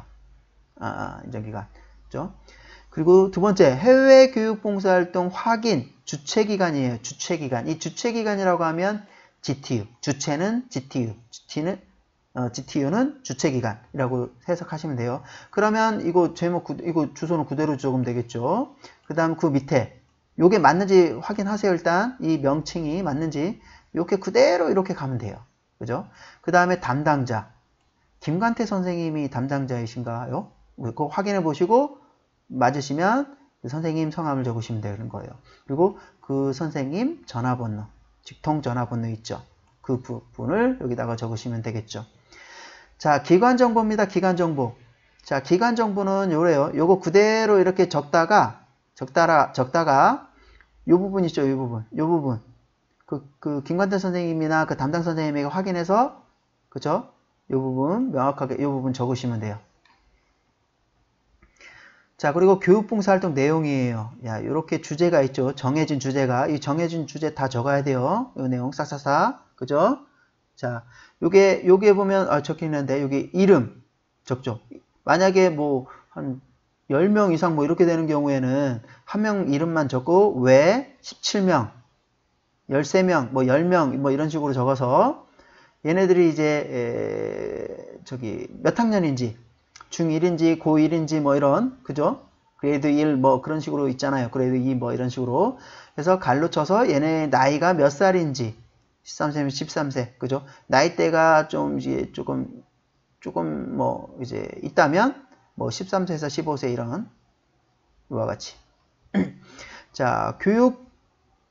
아, 인정기관. 그죠? 그리고 두 번째, 해외 교육 봉사활동 확인 주체기관이에요. 주체기관. 이 주체기관이라고 하면 지티유. 주체는 지티유. 지티는, 어, 지티유는 주체기관이라고 해석하시면 돼요. 그러면 이거 제목, 이거 주소는 그대로 적으면 되겠죠. 그 다음 그 밑에, 요게 맞는지 확인하세요. 일단. 이 명칭이 맞는지. 이렇게 그대로 이렇게 가면 돼요. 그죠? 그 다음에 담당자. 김관태 선생님이 담당자이신가요? 그거 확인해 보시고 맞으시면 그 선생님 성함을 적으시면 되는 거예요. 그리고 그 선생님 전화번호, 직통 전화번호 있죠. 그 부분을 여기다가 적으시면 되겠죠. 자, 기관 정보입니다. 기관 정보. 자, 기관 정보는 요래요. 요거 그대로 이렇게 적다가 적다가 적다가 요 부분 있죠. 요 부분. 요 부분. 그, 그 김관태 선생님이나 그 담당 선생님에게 확인해서 그죠? 요 부분 명확하게 요 부분 적으시면 돼요. 자, 그리고 교육봉사활동 내용이에요. 야, 요렇게 주제가 있죠. 정해진 주제가. 이 정해진 주제 다 적어야 돼요. 요 내용 싹싹싹. 그죠? 자, 요게, 요게 보면, 아, 적혀 있는데, 여기 이름 적죠. 만약에 뭐, 한 열 명 이상 뭐 이렇게 되는 경우에는 한 명 이름만 적고, 왜 십칠 명, 열세 명, 뭐 열 명, 뭐 이런 식으로 적어서, 얘네들이 이제, 에, 저기, 몇 학년인지, 중일인지 고일인지 뭐 이런 그죠? 그레이드 일 뭐 그런 식으로 있잖아요. 그레이드 이 뭐 이런 식으로 해서 갈로 쳐서 얘네 나이가 몇 살인지 십삼 세면 십삼 세 그죠? 나이대가 좀 이제 조금 조금 뭐 이제 있다면 뭐 십삼 세에서 십오 세 이런 이와 같이 자 교육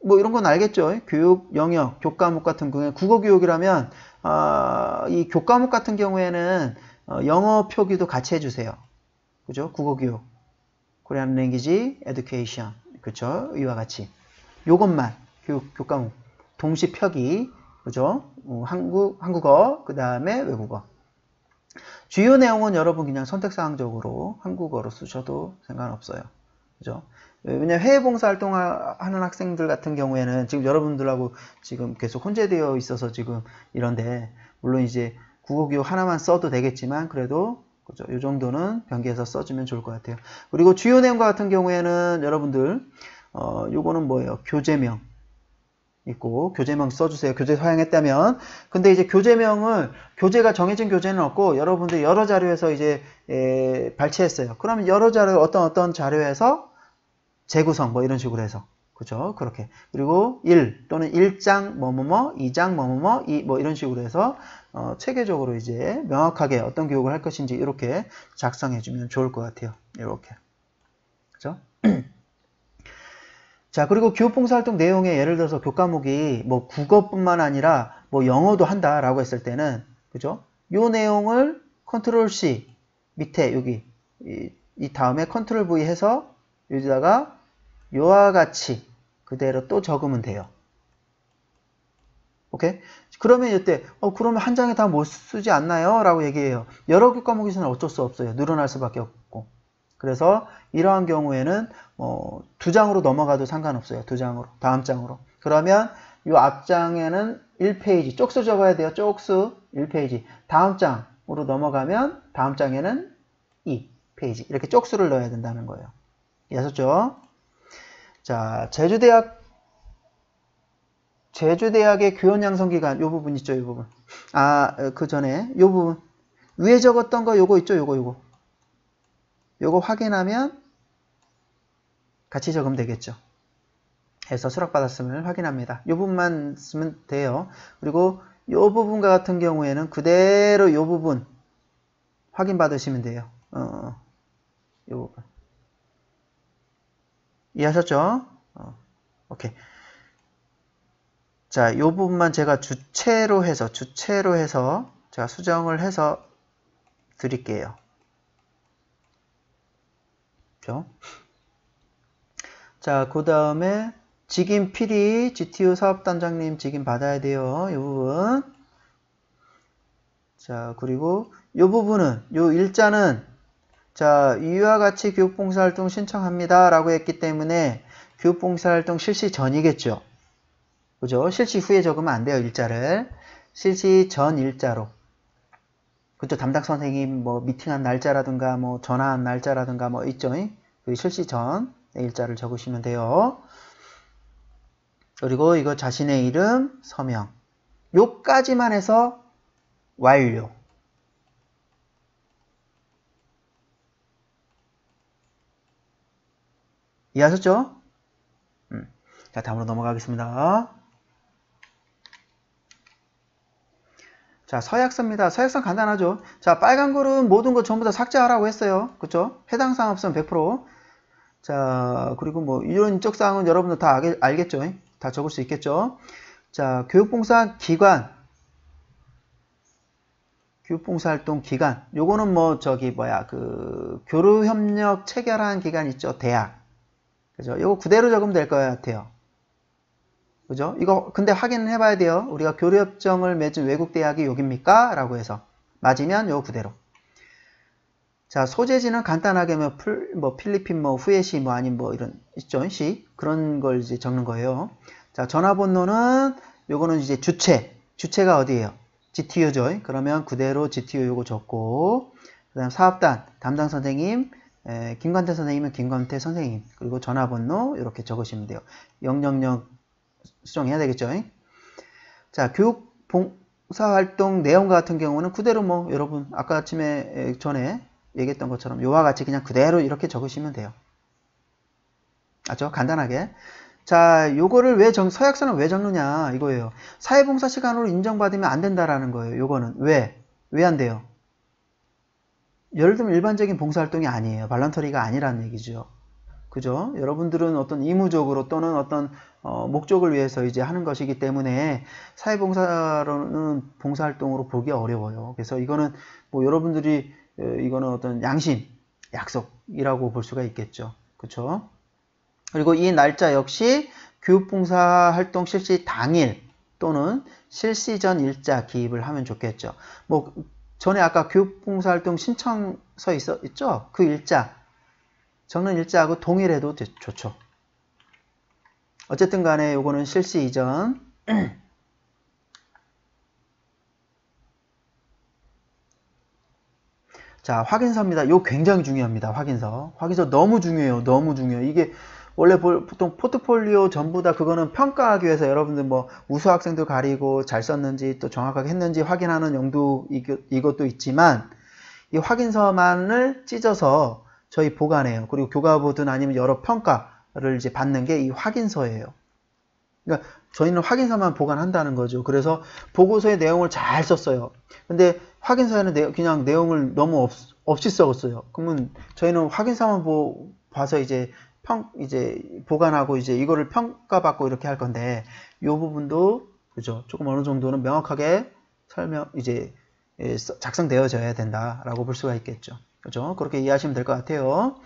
뭐 이런 건 알겠죠? 교육 영역, 교과목 같은 경우에 국어 교육이라면 어, 이 교과목 같은 경우에는 어, 영어 표기도 같이 해주세요. 그죠? 국어 교육, Korean Language Education, 그죠? 이와 같이 요것만 교육 교과목 동시 표기, 그죠? 어, 한국 한국어 그 다음에 외국어. 주요 내용은 여러분 그냥 선택사항적으로 한국어로 쓰셔도 상관없어요. 그죠? 왜냐면 해외 봉사활동 하는 학생들 같은 경우에는 지금 여러분들하고 지금 계속 혼재되어 있어서 지금 이런데, 물론 이제 국어교육 하나만 써도 되겠지만 그래도 그죠? 이 정도는 변기해서 써주면 좋을 것 같아요. 그리고 주요 내용과 같은 경우에는 여러분들 어, 요거는 뭐예요? 교재명 있고, 교재명 써주세요. 교재 사용했다면. 근데 이제 교재명을, 교재가 정해진 교재는 없고, 여러분들 여러 자료에서 이제, 에, 발췌했어요. 그러면 여러 자료, 어떤 어떤 자료에서 재구성, 뭐 이런 식으로 해서. 그죠? 그렇게. 그리고 일, 또는 일 장, 뭐뭐뭐, 이 장, 뭐뭐뭐, 이, 뭐 이런 식으로 해서, 어, 체계적으로 이제 명확하게 어떤 교육을 할 것인지 이렇게 작성해주면 좋을 것 같아요. 이렇게. 그죠? 자, 그리고 교육봉사활동 내용에 예를 들어서 교과목이 뭐 국어뿐만 아니라 뭐 영어도 한다라고 했을 때는, 그죠? 요 내용을 컨트롤 C 밑에 여기 이, 이 다음에 컨트롤 V 해서 여기다가 요와 같이 그대로 또 적으면 돼요. 오케이? 그러면 이때 어 그러면 한 장에 다 못 쓰지 않나요? 라고 얘기해요. 여러 교과목에서는 어쩔 수 없어요. 늘어날 수밖에 없고. 그래서 이러한 경우에는 어, 두 장으로 넘어가도 상관없어요. 두 장으로. 다음 장으로. 그러면 이 앞장에는 일 페이지. 쪽수 적어야 돼요. 쪽수 일 페이지. 다음 장으로 넘어가면 다음 장에는 이 페이지. 이렇게 쪽수를 넣어야 된다는 거예요. 이해하셨죠? 자, 제주대학 제주대학의 교원양성기간 요 부분 있죠. 요 부분. 아, 그 전에 요 부분. 위에 적었던 거 요거 있죠. 요거 요거. 요거 확인하면 같이 적으면 되겠죠. 해서 수락받았음을 확인합니다. 이 부분만 쓰면 돼요. 그리고 이 부분과 같은 경우에는 그대로 이 부분 확인받으시면 돼요. 어, 이 부분. 이해하셨죠? 어, 오케이. 자, 이 부분만 제가 주체로 해서, 주체로 해서 제가 수정을 해서 드릴게요. 그렇죠? 자, 그 다음에 직임 필히 지티유 사업단장님 직임 받아야 돼요. 이 부분. 자, 그리고 이 부분은, 이 일자는, 자, 이와 같이 교육봉사활동 신청합니다. 라고 했기 때문에 교육봉사활동 실시 전이겠죠. 그죠? 실시 후에 적으면 안 돼요. 일자를. 실시 전 일자로. 그죠? 담당 선생님 뭐 미팅한 날짜라든가 뭐 전화한 날짜라든가 뭐 있죠. 그 실시 전 일자를 적으시면 돼요. 그리고 이거 자신의 이름, 서명. 요까지만 해서 완료. 이해하셨죠? 음. 자, 다음으로 넘어가겠습니다. 자, 서약서입니다. 서약서 간단하죠? 자, 빨간 글은 모든 거 전부 다 삭제하라고 했어요. 그쵸? 해당 사항 없으면 백 퍼센트. 자, 그리고 뭐, 이런 인적 사항은 여러분들 다 알, 알겠죠? 다 적을 수 있겠죠? 자, 교육봉사 기관. 교육봉사활동 기관. 요거는 뭐, 저기, 뭐야, 그, 교류협력 체결한 기관 있죠? 대학. 그죠? 요거 그대로 적으면 될 것 같아요. 그죠? 이거, 근데 확인을 해봐야 돼요. 우리가 교류협정을 맺은 외국 대학이 여기입니까? 라고 해서. 맞으면 요거 그대로. 자, 소재지는 간단하게 뭐, 풀, 뭐 필리핀 뭐 후에시 뭐 아닌 뭐 이런 있죠, 시 그런 걸 이제 적는 거예요. 자, 전화번호는 요거는 이제 주체, 주체가 어디예요? 지티유죠. 그러면 그대로 지티유 요거 적고, 그다음 사업단 담당 선생님, 에, 김관태 선생님은 김관태 선생님, 그리고 전화번호 이렇게 적으시면 돼요. 영영영 수정해야 되겠죠. 자, 교육 봉사활동 내용 같은 경우는 그대로 뭐 여러분 아까 아침에 전에 얘기했던 것처럼 요와 같이 그냥 그대로 이렇게 적으시면 돼요. 아죠? 간단하게. 자, 요거를 왜 정, 서약서는 왜 적느냐 이거예요. 사회봉사 시간으로 인정받으면 안 된다라는 거예요. 요거는 왜? 왜 안 돼요? 예를 들면 일반적인 봉사활동이 아니에요. 발런터리가 아니라는 얘기죠. 그죠? 여러분들은 어떤 의무적으로 또는 어떤 어, 목적을 위해서 이제 하는 것이기 때문에 사회봉사로는 봉사활동으로 보기 어려워요. 그래서 이거는 뭐 여러분들이 이거는 어떤 양심, 약속이라고 볼 수가 있겠죠. 그렇죠? 그리고 이 날짜 역시 교육봉사활동 실시 당일 또는 실시 전 일자 기입을 하면 좋겠죠. 뭐 전에 아까 교육봉사활동 신청서 있어, 있죠? 그 일자 적는 일자하고 동일해도 좋죠. 어쨌든 간에 요거는 실시 이전 자, 확인서입니다. 요 굉장히 중요합니다. 확인서. 확인서 너무 중요해요. 너무 중요해요. 이게 원래 보통 포트폴리오 전부 다 그거는 평가하기 위해서 여러분들 뭐 우수 학생도 가리고 잘 썼는지 또 정확하게 했는지 확인하는 용도 이것도 있지만 이 확인서만을 찢어서 저희 보관해요. 그리고 교과보든 아니면 여러 평가를 이제 받는 게 이 확인서예요. 그러니까 저희는 확인서만 보관한다는 거죠. 그래서 보고서의 내용을 잘 썼어요. 근데 확인서에는 내, 그냥 내용을 너무 없, 없이 써었어요. 그러면 저희는 확인서만 보, 봐서 이제 평, 이제 보관하고 이제 이거를 평가받고 이렇게 할 건데, 이 부분도, 그죠. 조금 어느 정도는 명확하게 설명, 이제, 작성되어져야 된다라고 볼 수가 있겠죠. 그죠. 그렇게 이해하시면 될 것 같아요.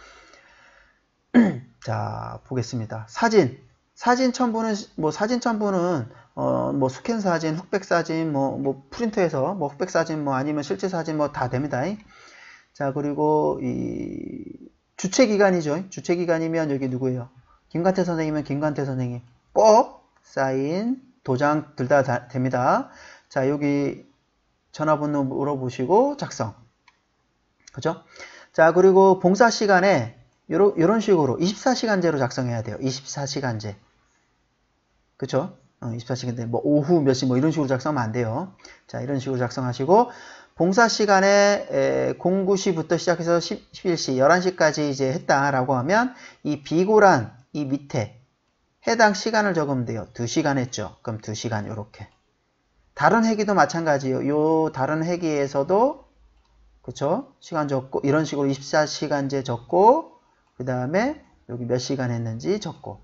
자, 보겠습니다. 사진. 사진 첨부는, 뭐, 사진 첨부는, 어, 뭐, 스캔 사진, 흑백 사진, 뭐, 뭐, 프린트해서, 뭐, 흑백 사진, 뭐, 아니면 실제 사진, 뭐, 다 됩니다. 자, 그리고, 이, 주체기간이죠. 주체기간이면 여기 누구예요? 김관태 선생님은 김관태 선생님. 꼭, 사인, 도장, 둘 다 됩니다. 자, 여기 전화번호 물어보시고, 작성. 그죠? 자, 그리고 봉사 시간에, 요런, 요런 식으로 이십사 시간제로 작성해야 돼요. 이십사 시간제. 그쵸? 어, 이십사 시간제. 뭐, 오후 몇 시, 뭐, 이런 식으로 작성하면 안 돼요. 자, 이런 식으로 작성하시고, 봉사 시간에, 에, 공구 시부터 시작해서 십일 시, 열한 시까지 이제 했다라고 하면, 이 비고란, 이 밑에, 해당 시간을 적으면 돼요. 두 시간 했죠? 그럼 두 시간, 요렇게. 다른 회기도 마찬가지예요. 요, 다른 회기에서도, 그쵸? 시간 적고, 이런 식으로 이십사 시간제 적고, 그 다음에 여기 몇 시간 했는지 적고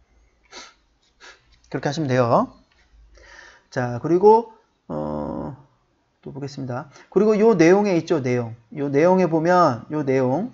그렇게 하시면 돼요. 자, 그리고 어, 또 보겠습니다. 그리고 요 내용에 있죠, 내용. 요 내용에 보면 요 내용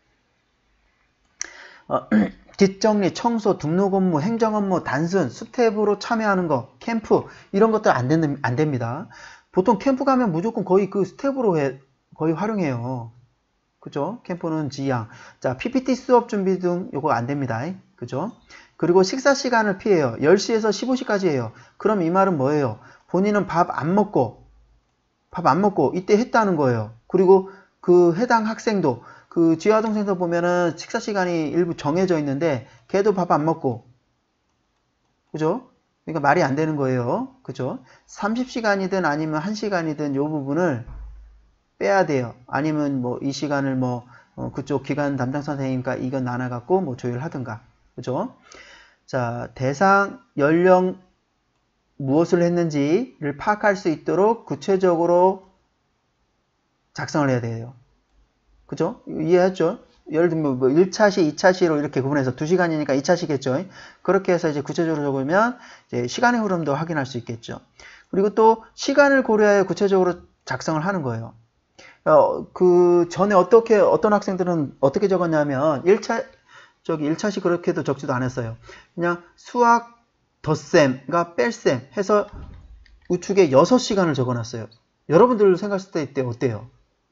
어, 뒷정리, 청소, 등록 업무, 행정 업무, 단순, 스텝으로 참여하는 거, 캠프 이런 것들 안, 되는, 안 됩니다. 보통 캠프 가면 무조건 거의 그 스텝으로 해, 거의 활용해요. 그죠? 캠프는 지양. 자, 피피티 수업 준비 등 요거 안 됩니다. 그죠? 그리고 식사 시간을 피해요. 열 시에서 십오 시까지 해요. 그럼 이 말은 뭐예요? 본인은 밥 안 먹고, 밥 안 먹고 이때 했다는 거예요. 그리고 그 해당 학생도, 그 지화 동생도 보면은 식사 시간이 일부 정해져 있는데 걔도 밥 안 먹고, 그죠? 그러니까 말이 안 되는 거예요. 그죠? 삼십 시간이든 아니면 한 시간이든 요 부분을 빼야 돼요. 아니면 뭐 이 시간을 뭐 어 그쪽 기관 담당 선생님과 이건 나눠갖고 뭐 조율하든가. 그죠? 자, 대상, 연령, 무엇을 했는지를 파악할 수 있도록 구체적으로 작성을 해야 돼요. 그죠? 이해했죠? 예를 들면 뭐 일 차 시, 이 차 시로 이렇게 구분해서 두 시간이니까 이 차 시겠죠? 그렇게 해서 이제 구체적으로 적으면 이제 시간의 흐름도 확인할 수 있겠죠. 그리고 또 시간을 고려하여 구체적으로 작성을 하는 거예요. 어, 그 전에 어떻게 어떤 학생들은 어떻게 적었냐면 일 차 저기 일 차 시 그렇게도 적지도 않았어요. 그냥 수학 덧셈, 그러니까 뺄셈 해서 우측에 여섯 시간을 적어놨어요. 여러분들 생각했을 때 어때요?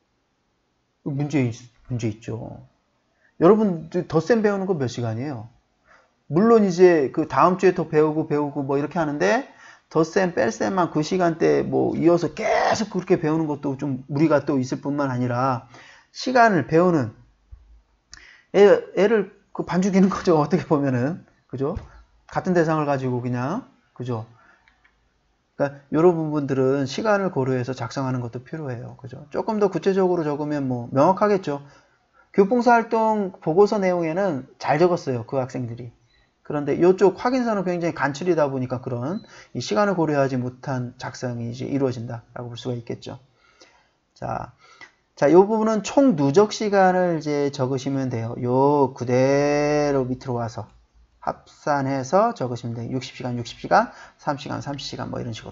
문제 문제 있죠. 여러분 덧셈 배우는 거 몇 시간이에요? 물론 이제 그 다음 주에 더 배우고 배우고 뭐 이렇게 하는데 덧셈, 뺄셈만 그 시간대 뭐 이어서 계속 그렇게 배우는 것도 좀 무리가 또 있을 뿐만 아니라 시간을 배우는 애, 애를 그 반죽이는 거죠. 어떻게 보면은. 그죠? 같은 대상을 가지고 그냥. 그죠? 그러니까 이런 부분들은 시간을 고려해서 작성하는 것도 필요해요. 그죠? 조금 더 구체적으로 적으면 뭐 명확하겠죠. 교육봉사활동 보고서 내용에는 잘 적었어요. 그 학생들이. 그런데 이쪽 확인서는 굉장히 간추리다 보니까 그런 이 시간을 고려하지 못한 작성이 이제 이루어진다라고 볼 수가 있겠죠. 자, 자, 요 부분은 총 누적 시간을 이제 적으시면 돼요. 요 그대로 밑으로 와서 합산해서 적으시면 돼요. 육십 시간, 육십 시간, 삼십 시간, 삼십 시간 뭐 이런 식으로.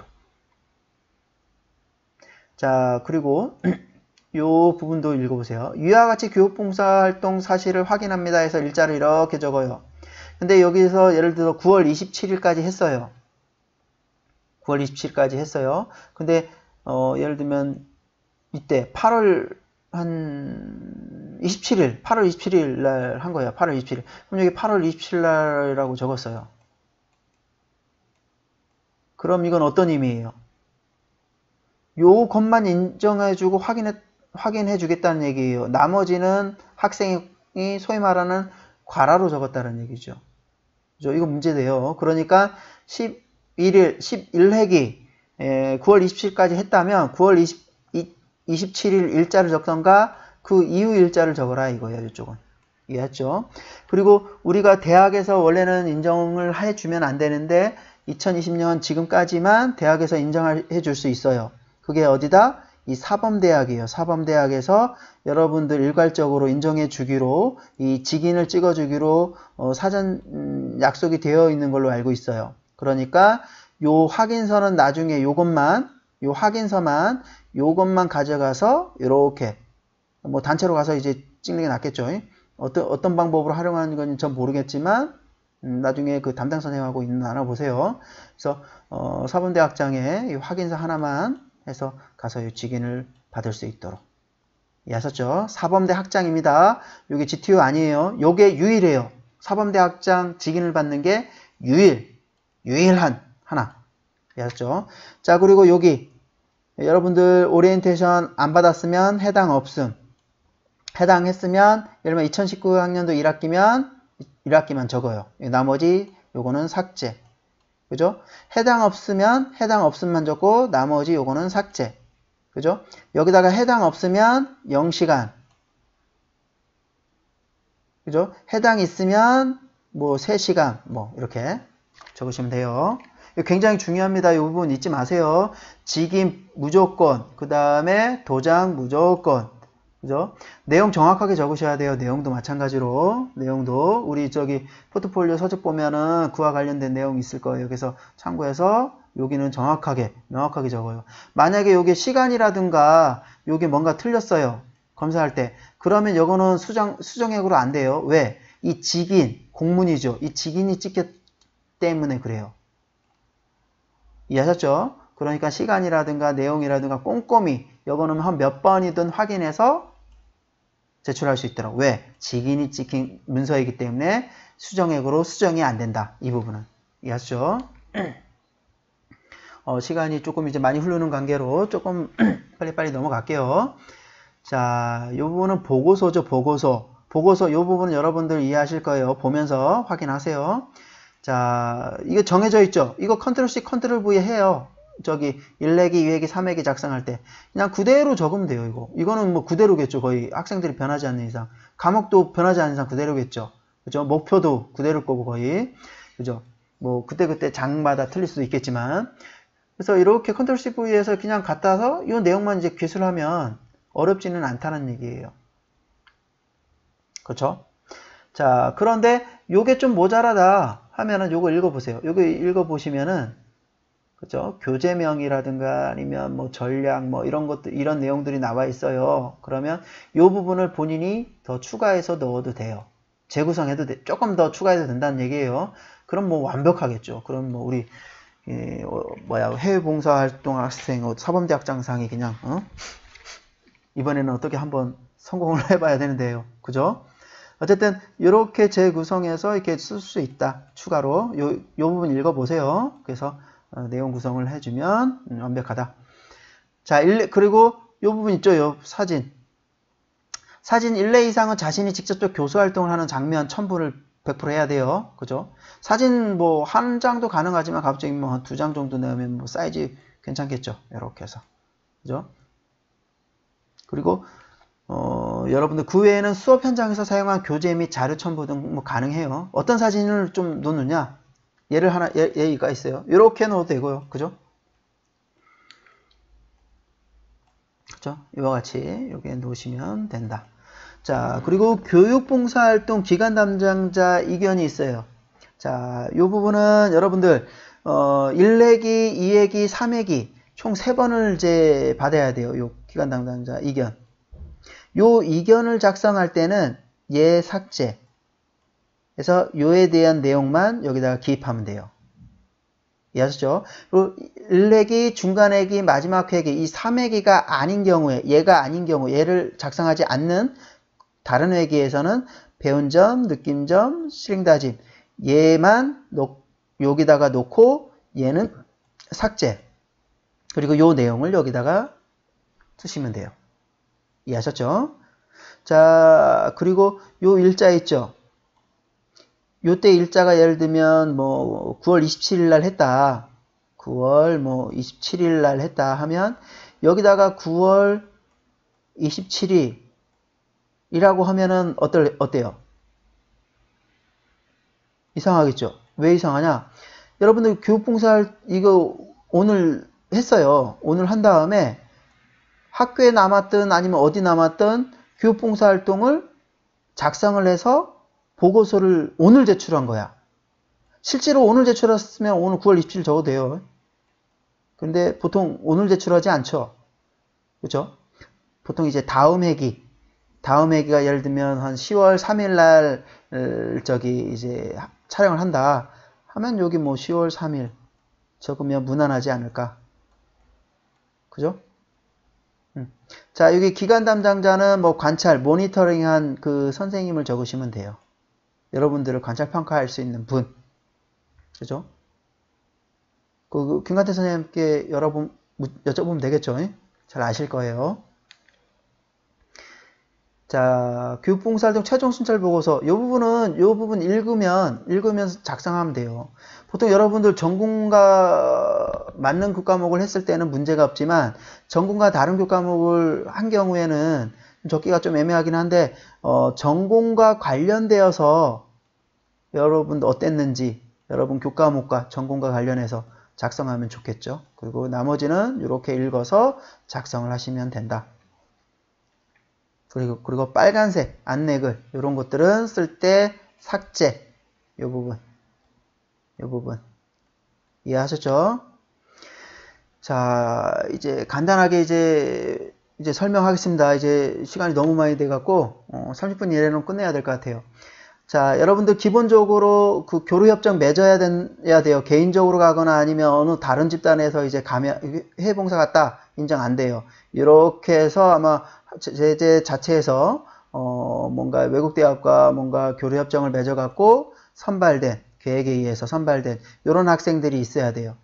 자, 그리고 요 부분도 읽어보세요. 위와 같이 교육봉사활동 사실을 확인합니다 해서 일자를 이렇게 적어요. 근데 여기서 예를 들어 구월 이십칠일까지 했어요. 구월 이십칠일까지 했어요. 근데 어, 예를 들면 이때 팔월 한 이십칠일, 팔월 이십칠일 날 한 거예요. 팔월 이십칠일. 그럼 여기 팔월 이십칠일 날이라고 적었어요. 그럼 이건 어떤 의미예요? 요것만 인정해주고 확인해, 확인해주겠다는 얘기예요. 나머지는 학생이 소위 말하는 과라로 적었다는 얘기죠. 그죠? 이거 문제돼요. 그러니까 십일일, 십일 회기 구월 이십칠일까지 했다면 구월 이십칠일 일자를 적던가 그 이후 일자를 적어라 이거예요. 이쪽은. 이해했죠? 그리고 우리가 대학에서 원래는 인정을 해주면 안 되는데 이천이십 년 지금까지만 대학에서 인정해 줄 수 있어요. 그게 어디다? 이 사범대학이에요. 사범대학에서 여러분들 일괄적으로 인정해 주기로 이 직인을 찍어 주기로 어, 사전 음, 약속이 되어 있는 걸로 알고 있어요. 그러니까 요 확인서는 나중에 요것만 요 확인서만 요것만 가져가서 이렇게 뭐 단체로 가서 이제 찍는 게 낫겠죠. 어떤 어떤 방법으로 활용하는 건지 전 모르겠지만 음, 나중에 그 담당 선생님하고 있는 거 알아보세요. 그래서 어, 사범대학장에 이 확인서 하나만 해서 가서 이 직인을 받을 수 있도록. 이해하셨죠? 사범대 학장입니다. 요게 지티유 아니에요. 요게 유일해요. 사범대 학장 직인을 받는 게 유일, 유일한 하나. 이해하셨죠? 자, 그리고 여기 여러분들 오리엔테이션 안 받았으면 해당 없음. 해당했으면 예를 들면 이천십구 학년도 일 학기면 일 학기만 적어요. 나머지 요거는 삭제. 그죠? 해당 없으면 해당 없음만 적고 나머지 요거는 삭제. 그죠? 여기다가 해당 없으면 영 시간. 그죠? 해당 있으면 뭐 세 시간 뭐 이렇게 적으시면 돼요. 굉장히 중요합니다. 이 부분 잊지 마세요. 직임 무조건, 그 다음에 도장 무조건. 그죠? 내용 정확하게 적으셔야 돼요. 내용도 마찬가지로. 내용도 우리 저기 포트폴리오 서적 보면은 그와 관련된 내용이 있을 거예요. 그래서 참고해서 여기는 정확하게, 명확하게 적어요. 만약에 여기 시간이라든가 여기 뭔가 틀렸어요. 검사할 때. 그러면 이거는 수정, 수정액으로 안 돼요. 왜? 이 직인, 공문이죠. 이 직인이 찍혔기 때문에 그래요. 이해하셨죠? 그러니까 시간이라든가 내용이라든가 꼼꼼히 이거는 한 몇 번이든 확인해서 제출할 수 있도록. 왜? 직인이 찍힌 문서이기 때문에 수정액으로 수정이 안 된다. 이 부분은. 이해하셨죠? 어, 시간이 조금 이제 많이 흐르는 관계로 조금 빨리빨리 넘어갈게요. 자, 이 부분은 보고서죠. 보고서. 보고서 이 부분은 여러분들 이해하실 거예요. 보면서 확인하세요. 자, 이거 정해져 있죠? 이거 컨트롤 C, 컨트롤 V 해요. 저기 일 회기, 이 회기, 삼 회기 작성할 때 그냥 그대로 적으면 돼요. 이거 이거는 뭐 그대로겠죠. 거의 학생들이 변하지 않는 이상, 과목도 변하지 않는 이상 그대로겠죠. 그죠? 목표도 그대로일 거고 거의. 그죠? 뭐 그때그때 장마다 틀릴 수도 있겠지만, 그래서 이렇게 컨트롤 C, V에서 그냥 갖다서 이 내용만 이제 기술하면 어렵지는 않다는 얘기예요. 그렇죠? 자, 그런데 요게 좀 모자라다 하면은 요거 읽어보세요. 요거 읽어보시면은, 그죠? 교재명이라든가 아니면 뭐 전략 뭐 이런 것들, 이런 내용들이 나와 있어요. 그러면 이 부분을 본인이 더 추가해서 넣어도 돼요. 재구성해도 돼. 조금 더 추가해도 된다는 얘기예요. 그럼 뭐 완벽하겠죠. 그럼 뭐 우리 예, 어, 뭐야 해외 봉사활동 학생 어, 사범대학장상이 그냥 어? 이번에는 어떻게 한번 성공을 해봐야 되는데요. 그죠? 어쨌든 이렇게 재구성해서 이렇게 쓸 수 있다. 추가로 요, 요 부분 읽어보세요. 그래서 어, 내용 구성을 해주면 음, 완벽하다. 자, 일, 그리고 요 부분 있죠. 요 사진. 사진 일 회 이상은 자신이 직접적 교수활동을 하는 장면 첨부를 백 퍼센트 해야 돼요. 그죠? 사진 뭐 한 장도 가능하지만 갑자기 뭐 한 두 장 정도 내면 뭐 사이즈 괜찮겠죠. 이렇게 해서. 그죠? 그리고 어, 여러분들 그 외에는 수업 현장에서 사용한 교재 및 자료 첨부 등 뭐 가능해요. 어떤 사진을 좀 놓느냐? 예를 하나, 예, 예가 있어요. 이렇게 넣어도 되고요. 그죠? 그죠? 이와 같이 여기에 놓으시면 된다. 자, 그리고 교육봉사활동 기관 담당자 이견이 있어요. 자, 이 부분은 여러분들 어, 일 회기, 이 회기, 삼 회기 총 세 번을 이제 받아야 돼요. 요 기관 담당자 이견. 요 이견을 작성할 때는 얘 삭제. 그래서 요에 대한 내용만 여기다가 기입하면 돼요. 이해하셨죠? 그리고 일 회기, 중간 회기, 마지막 회기 이 삼 회기가 아닌 경우에 얘가 아닌 경우 얘를 작성하지 않는 다른 회기에서는 배운 점, 느낀 점, 실행다짐 얘만 놓, 여기다가 놓고 얘는 삭제. 그리고 요 내용을 여기다가 쓰시면 돼요. 이해하셨죠? 자, 그리고 요 일자 있죠? 요때 일자가 예를 들면 뭐 구월 이십칠일 날 했다. 구월 뭐 이십칠일 날 했다 하면 여기다가 구월 이십칠일이라고 하면은 어떨, 어때요? 이상하겠죠? 왜 이상하냐? 여러분들 교육봉사 이거 오늘 했어요. 오늘 한 다음에 학교에 남았든 아니면 어디 남았든 교육봉사 활동을 작성을 해서 보고서를 오늘 제출한 거야. 실제로 오늘 제출했으면 오늘 구월 이십칠일 적어도 돼요. 근데 보통 오늘 제출하지 않죠. 그죠? 보통 이제 다음 회기, 다음 회기가 예를 들면 한 시월 삼일 날 저기 이제 촬영을 한다 하면 여기 뭐 시월 삼일 적으면 무난하지 않을까. 그죠? 음. 자, 여기 기관 담당자는 뭐 관찰, 모니터링한 그 선생님을 적으시면 돼요. 여러분들을 관찰 평가할 수 있는 분. 그죠? 그, 김관태 선생님께 여러분, 여쭤보면 되겠죠? 잘 아실 거예요. 자, 교육봉사활동 최종 순찰 보고서. 이 부분은, 이 부분 읽으면, 읽으면서 작성하면 돼요. 보통 여러분들 전공과 맞는 교과목을 했을 때는 문제가 없지만, 전공과 다른 교과목을 한 경우에는 적기가 좀 애매하긴 한데, 어, 전공과 관련되어서 여러분 어땠는지, 여러분 교과목과 전공과 관련해서 작성하면 좋겠죠. 그리고 나머지는 이렇게 읽어서 작성을 하시면 된다. 그리고, 그리고 빨간색 안내글, 이런 것들은 쓸 때 삭제, 이 부분, 이 부분. 이해하셨죠? 자, 이제 간단하게 이제, 이제 설명하겠습니다. 이제 시간이 너무 많이 돼갖고, 어, 삼십 분 이내로는 끝내야 될 것 같아요. 자, 여러분들 기본적으로 그 교류협정 맺어야 돼야 돼요. 개인적으로 가거나 아니면 어느 다른 집단에서 이제 가면, 해외봉사 갔다, 인정 안 돼요. 이렇게 해서 아마 제재 자체에서, 어, 뭔가 외국 대학과 뭔가 교류협정을 맺어갖고 선발된, 계획에 의해서 선발된, 이런 학생들이 있어야 돼요.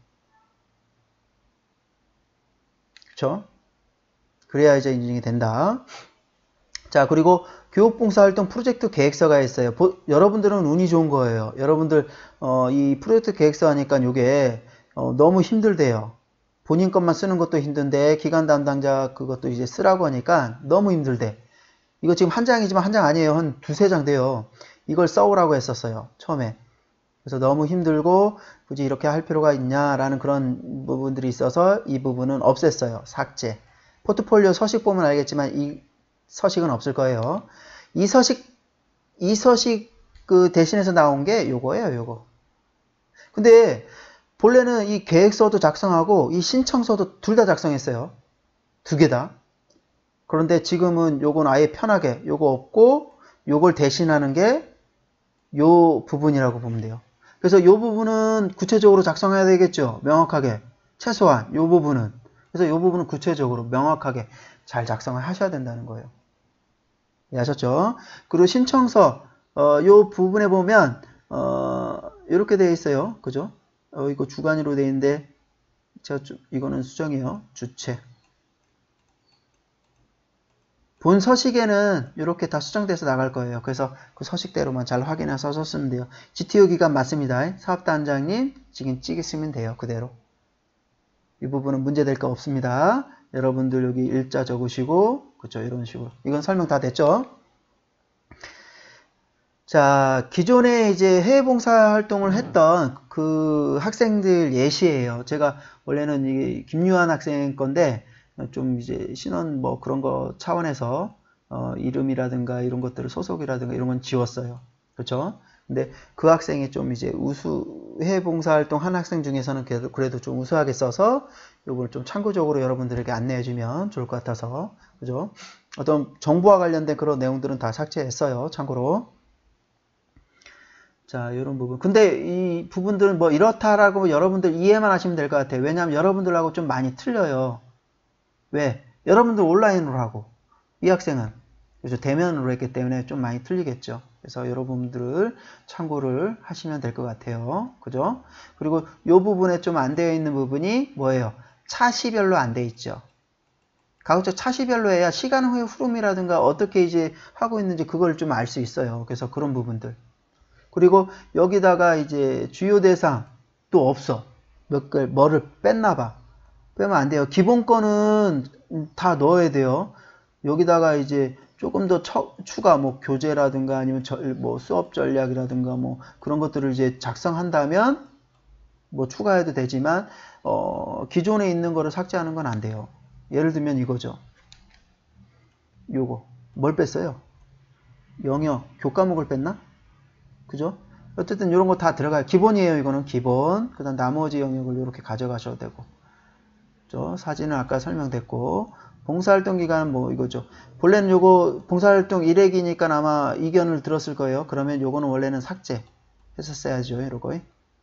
그쵸? 그래야 이제 인증이 된다. 자, 그리고 교육봉사활동 프로젝트 계획서가 있어요. 보, 여러분들은 운이 좋은 거예요. 여러분들 어, 이 프로젝트 계획서 하니까 이게 어, 너무 힘들대요. 본인 것만 쓰는 것도 힘든데 기관 담당자 그것도 이제 쓰라고 하니까 너무 힘들대. 이거 지금 한 장이지만 한 장 아니에요. 한 두세 장 돼요. 이걸 써오라고 했었어요. 처음에. 그래서 너무 힘들고 굳이 이렇게 할 필요가 있냐라는 그런 부분들이 있어서 이 부분은 없앴어요. 삭제. 포트폴리오 서식 보면 알겠지만 이 서식은 없을 거예요. 이 서식, 이 서식 그 대신해서 나온 게 요거예요, 요거. 근데 본래는 이 계획서도 작성하고 이 신청서도 둘 다 작성했어요. 두 개 다. 그런데 지금은 요건 아예 편하게 요거 없고 요걸 대신하는 게 요 부분이라고 보면 돼요. 그래서 요 부분은 구체적으로 작성해야 되겠죠. 명확하게. 최소한 요 부분은. 그래서 요 부분은 구체적으로 명확하게 잘 작성을 하셔야 된다는 거예요. 이해하셨죠? 그리고 신청서 어, 요 부분에 보면 어, 이렇게 되어 있어요. 그죠? 어, 이거 주간위로 되어 있는데 제가 주, 이거는 수정이에요. 주체. 본 서식에는 이렇게 다 수정돼서 나갈 거예요. 그래서 그 서식대로만 잘 확인해서 써주시면 돼요. 지티오 기간 맞습니다. 사업단장님 지금 찍으시면 돼요. 그대로. 이 부분은 문제될 거 없습니다. 여러분들 여기 일자 적으시고 그쵸 이런 식으로 이건 설명 다 됐죠. 자, 기존에 이제 해외봉사 활동을 했던 그 학생들 예시예요. 제가 원래는 이 김유한 학생 건데 좀 이제 신원 뭐 그런 거 차원에서 어, 이름이라든가 이런 것들을 소속이라든가 이런 건 지웠어요. 그렇죠? 근데 그 학생이 좀 이제 우수 해외 봉사활동 한 학생 중에서는 그래도, 그래도 좀 우수하게 써서 요걸 좀 참고적으로 여러분들에게 안내해주면 좋을 것 같아서 그죠? 어떤 정보와 관련된 그런 내용들은 다 삭제했어요. 참고로. 자, 이런 부분. 근데 이 부분들은 뭐 이렇다라고 여러분들 이해만 하시면 될 것 같아요. 왜냐하면 여러분들하고 좀 많이 틀려요. 왜? 여러분들 온라인으로 하고 이 학생은 그죠? 대면으로 했기 때문에 좀 많이 틀리겠죠. 그래서 여러분들 참고를 하시면 될 것 같아요. 그죠? 그리고 이 부분에 좀 안 되어 있는 부분이 뭐예요? 차시별로 안 되어 있죠. 가급적 차시별로 해야 시간 후의 흐름이라든가 어떻게 이제 하고 있는지 그걸 좀 알 수 있어요. 그래서 그런 부분들. 그리고 여기다가 이제 주요 대상 또 없어. 몇 개, 뭐를 뺐나 봐. 빼면 안 돼요. 기본 거는 다 넣어야 돼요. 여기다가 이제 조금 더 처, 추가 뭐 교재라든가 아니면 절, 뭐 수업 전략이라든가 뭐 그런 것들을 이제 작성한다면 뭐 추가해도 되지만 어, 기존에 있는 거를 삭제하는 건 안 돼요. 예를 들면 이거죠. 요거 뭘 뺐어요? 영역 교과목을 뺐나? 그죠? 어쨌든 이런 거 다 들어가요. 기본이에요. 이거는 기본. 그 다음 나머지 영역을 이렇게 가져가셔도 되고. 그죠? 사진은 아까 설명됐고. 봉사활동 기간 뭐 이거죠. 본래는 요거 봉사활동 일 회기니까 아마 이견을 들었을 거예요. 그러면 요거는 원래는 삭제 했었어야죠. 이러고.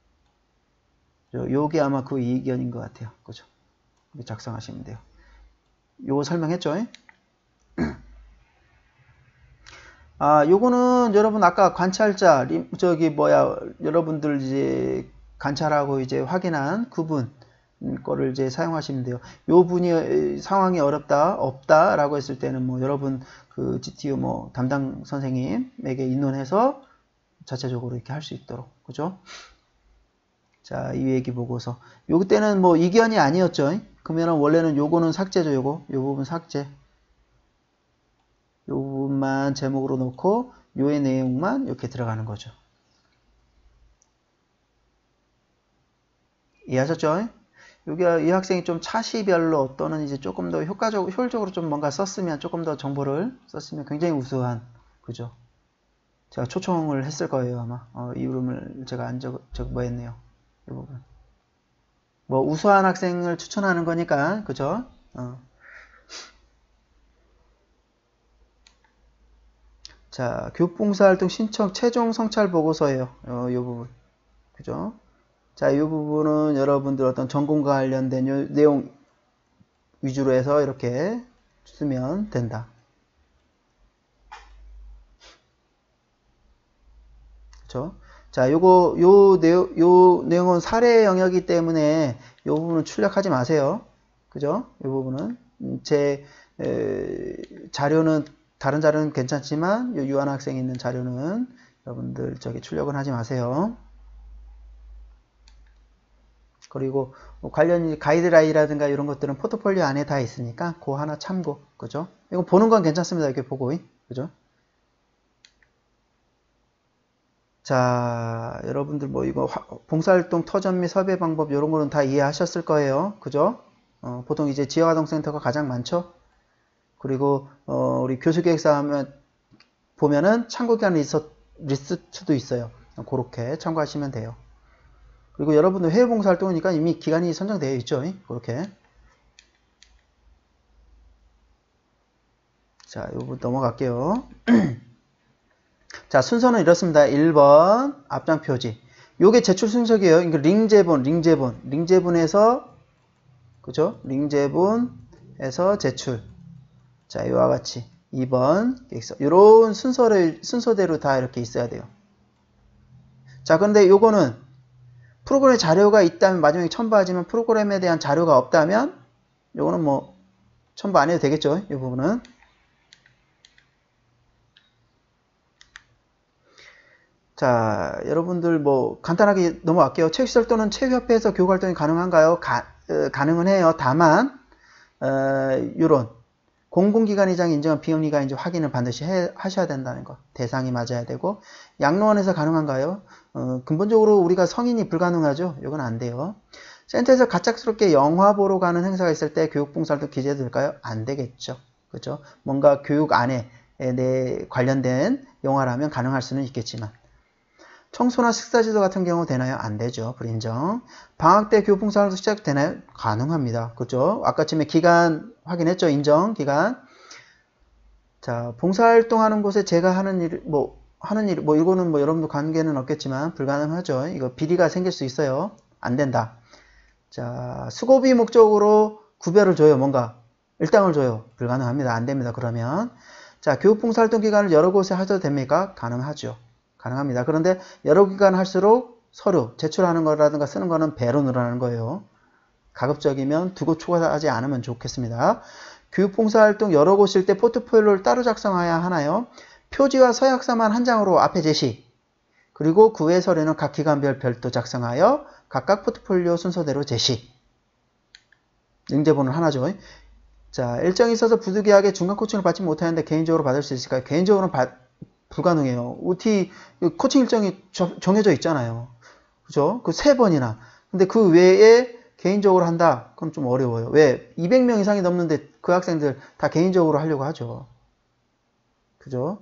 요게 아마 그 이견인 것 같아요. 그죠? 작성하시면 돼요. 요거 설명했죠? 아, 요거는 여러분 아까 관찰자, 저기 뭐야, 여러분들 이제 관찰하고 이제 확인한 그분 거를 이제 사용하시면 돼요. 요 분이 상황이 어렵다, 없다 라고 했을 때는 뭐 여러분 그 지티유 뭐 담당 선생님에게 인론해서 자체적으로 이렇게 할 수 있도록. 그죠? 자, 이 얘기 보고서. 요 때는 뭐 이견이 아니었죠. 그러면은 원래는 요거는 삭제죠, 요거. 요 부분 삭제. 요 부분만 제목으로 놓고 요의 내용만 이렇게 들어가는 거죠. 이해하셨죠? 여기 이 학생이 좀 차시별로 또는 이제 조금 더 효과적, 효율적으로 좀 뭔가 썼으면 조금 더 정보를 썼으면 굉장히 우수한 그죠? 제가 초청을 했을 거예요 아마. 어, 이 이름을 제가 안 적, 적 뭐 했네요. 이 부분. 뭐 우수한 학생을 추천하는 거니까 그죠? 어. 자, 교육봉사활동 신청 최종 성찰 보고서예요. 어, 이 부분. 그죠? 자, 이 부분은 여러분들 어떤 전공과 관련된 요 내용 위주로 해서 이렇게 쓰면 된다. 그죠? 자, 요거, 요 내용, 요 내용은 사례 영역이기 때문에 요 부분은 출력하지 마세요. 그죠? 요 부분은. 제, 에, 자료는, 다른 자료는 괜찮지만, 요 유한학생이 있는 자료는 여러분들 저기 출력은 하지 마세요. 그리고 관련 가이드라인이라든가 이런 것들은 포트폴리오 안에 다 있으니까 그 하나 참고. 그죠? 이거 보는 건 괜찮습니다. 이렇게 보고. 그죠? 자, 여러분들 뭐 이거 봉사활동 터전 및 섭외 방법 이런 거는 다 이해하셨을 거예요. 그죠? 어, 보통 이제 지역아동센터가 가장 많죠. 그리고 어, 우리 교수기획사 하면 보면은 참고기관 리스트도 있어요. 그렇게 참고하시면 돼요. 그리고 여러분들 해외봉사활동이니까 이미 기간이 선정되어 있죠. 그렇게. 자, 이 부분 넘어갈게요. 자, 순서는 이렇습니다. 일 번 앞장 표지. 요게 제출 순서이에요. 이거 링제본, 링제본, 링제본에서 그죠? 링제본에서 제출. 자, 이와 같이 이 번 이런 순서를 순서대로 다 이렇게 있어야 돼요. 자, 근데 요거는 프로그램 자료가 있다면 마지막에 첨부하지만 프로그램에 대한 자료가 없다면 요거는 뭐 첨부 안 해도 되겠죠. 이 부분은. 자, 여러분들 뭐 간단하게 넘어갈게요. 체육시설 또는 체육협회에서 교육활동이 가능한가요? 가, 어, 가능은 해요. 다만 어, 요런 공공기관이장 인정한 비영리가 이제 확인을 반드시 해, 하셔야 된다는 거. 대상이 맞아야 되고 양로원에서 가능한가요? 어, 근본적으로 우리가 성인이 불가능하죠. 이건 안 돼요. 센터에서 갑작스럽게 영화 보러 가는 행사가 있을 때 교육봉사활동 기재도 될까요? 안 되겠죠. 그죠? 뭔가 교육 안에 내 관련된 영화라면 가능할 수는 있겠지만 청소나 식사지도 같은 경우 되나요? 안 되죠. 불인정. 방학 때 교육봉사활동 시작되나요? 가능합니다. 그죠? 아까쯤에 기간 확인했죠. 인정 기간. 자, 봉사활동 하는 곳에 제가 하는 일, 뭐 하는 일, 뭐 이거는 뭐 여러분도 관계는 없겠지만 불가능하죠. 이거 비리가 생길 수 있어요. 안 된다. 자, 수고비 목적으로 구별을 줘요. 뭔가 일당을 줘요. 불가능합니다. 안 됩니다. 그러면 자, 교육봉사활동 기간을 여러 곳에 하셔도 됩니까? 가능하죠. 가능합니다. 그런데 여러 기간 할수록 서류 제출하는 거라든가 쓰는 거는 배로 늘어나는 거예요. 가급적이면 두 곳 초과하지 않으면 좋겠습니다. 교육봉사활동 여러 곳일 때 포트폴리오를 따로 작성해야 하나요? 표지와 서약서만 한 장으로 앞에 제시, 그리고 그 외 서류는 각 기관별 별도 작성하여 각각 포트폴리오 순서대로 제시. 응대본은 하나죠. 자, 일정이 있어서 부득이하게 중간 코칭을 받지 못하는데 개인적으로 받을 수 있을까요? 개인적으로는 받, 불가능해요. 오티 코칭 일정이 저, 정해져 있잖아요. 그죠? 그 세 번이나. 근데 그 외에 개인적으로 한다? 그럼 좀 어려워요. 왜? 이백 명 이상이 넘는데 그 학생들 다 개인적으로 하려고 하죠. 그죠?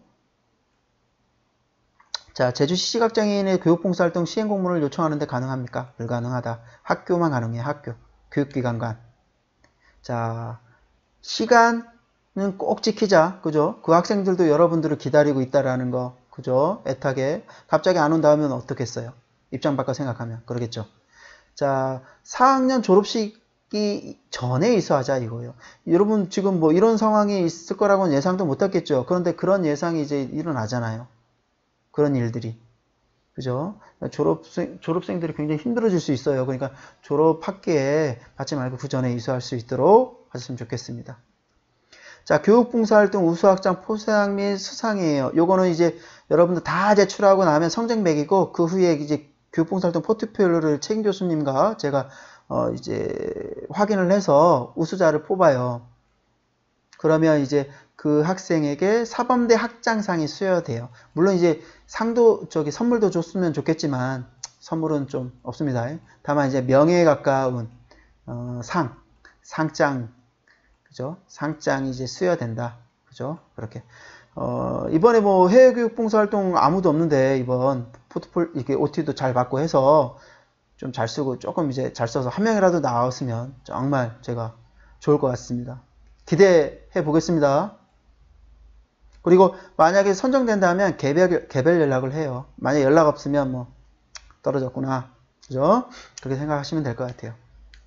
자, 제주시 시각장애인의 교육봉사활동 시행공모를 요청하는데 가능합니까? 불가능하다. 학교만 가능해요. 학교. 교육기관관. 자, 시간은 꼭 지키자. 그죠? 그 학생들도 여러분들을 기다리고 있다라는 거. 그죠? 애타게. 갑자기 안 온다면 어떻겠어요? 입장 바꿔 생각하면. 그러겠죠. 자, 사 학년 졸업식이 전에 있어 하자 이거예요. 여러분 지금 뭐 이런 상황이 있을 거라고는 예상도 못 했겠죠. 그런데 그런 예상이 이제 일어나잖아요. 그런 일들이. 그죠? 졸업생, 졸업생들이 굉장히 힘들어질 수 있어요. 그러니까 졸업학기에 받지 말고 그 전에 이수할 수 있도록 하셨으면 좋겠습니다. 자, 교육봉사활동 우수학장 포상 및 수상이에요. 요거는 이제 여러분들 다 제출하고 나면 성적 매기고 그 후에 이제 교육봉사활동 포트폴리오를 책임 교수님과 제가 어 이제 확인을 해서 우수자를 뽑아요. 그러면 이제 그 학생에게 사범대 학장상이 수여돼요. 물론 이제 상도 저기 선물도 줬으면 좋겠지만 선물은 좀 없습니다. 다만 이제 명예에 가까운 어 상, 상장, 그죠? 상장이 이제 수여된다. 그죠? 그렇게. 어, 이번에 뭐 해외교육봉사활동 아무도 없는데 이번 포트폴 이렇게 오티도 잘 받고 해서 좀 잘 쓰고 조금 이제 잘 써서 한 명이라도 나왔으면 정말 제가 좋을 것 같습니다. 기대해 보겠습니다. 그리고 만약에 선정된다면 개별, 개별 연락을 해요. 만약에 연락 없으면 뭐 떨어졌구나. 그죠? 그렇게 생각하시면 될 것 같아요.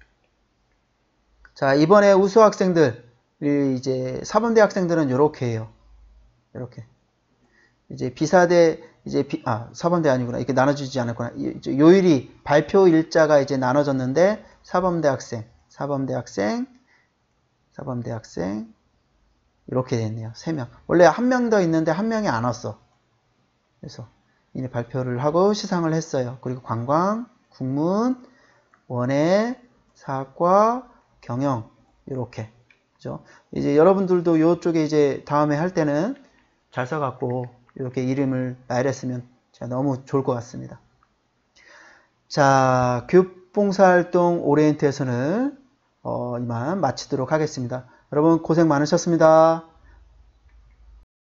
자, 이번에 우수 학생들, 이제 사범대 학생들은 이렇게 해요. 이렇게. 이제 비사대, 이제 비, 아, 사범대 아니구나. 이렇게 나눠주지 않았구나. 요일이, 발표 일자가 이제 나눠졌는데, 사범대 학생, 사범대 학생, 사범대 학생, 이렇게 됐네요. 세 명. 원래 한 명 더 있는데 한 명이 안 왔어. 그래서, 이제 발표를 하고 시상을 했어요. 그리고 관광, 국문, 원예, 사학과, 경영, 이렇게. 그죠? 이제 여러분들도 이쪽에 이제 다음에 할 때는 잘 써갖고 이렇게 이름을 나열했으면 너무 좋을 것 같습니다. 자, 교육봉사활동 오리엔테이션을 어, 이만 마치도록 하겠습니다. 여러분 고생 많으셨습니다.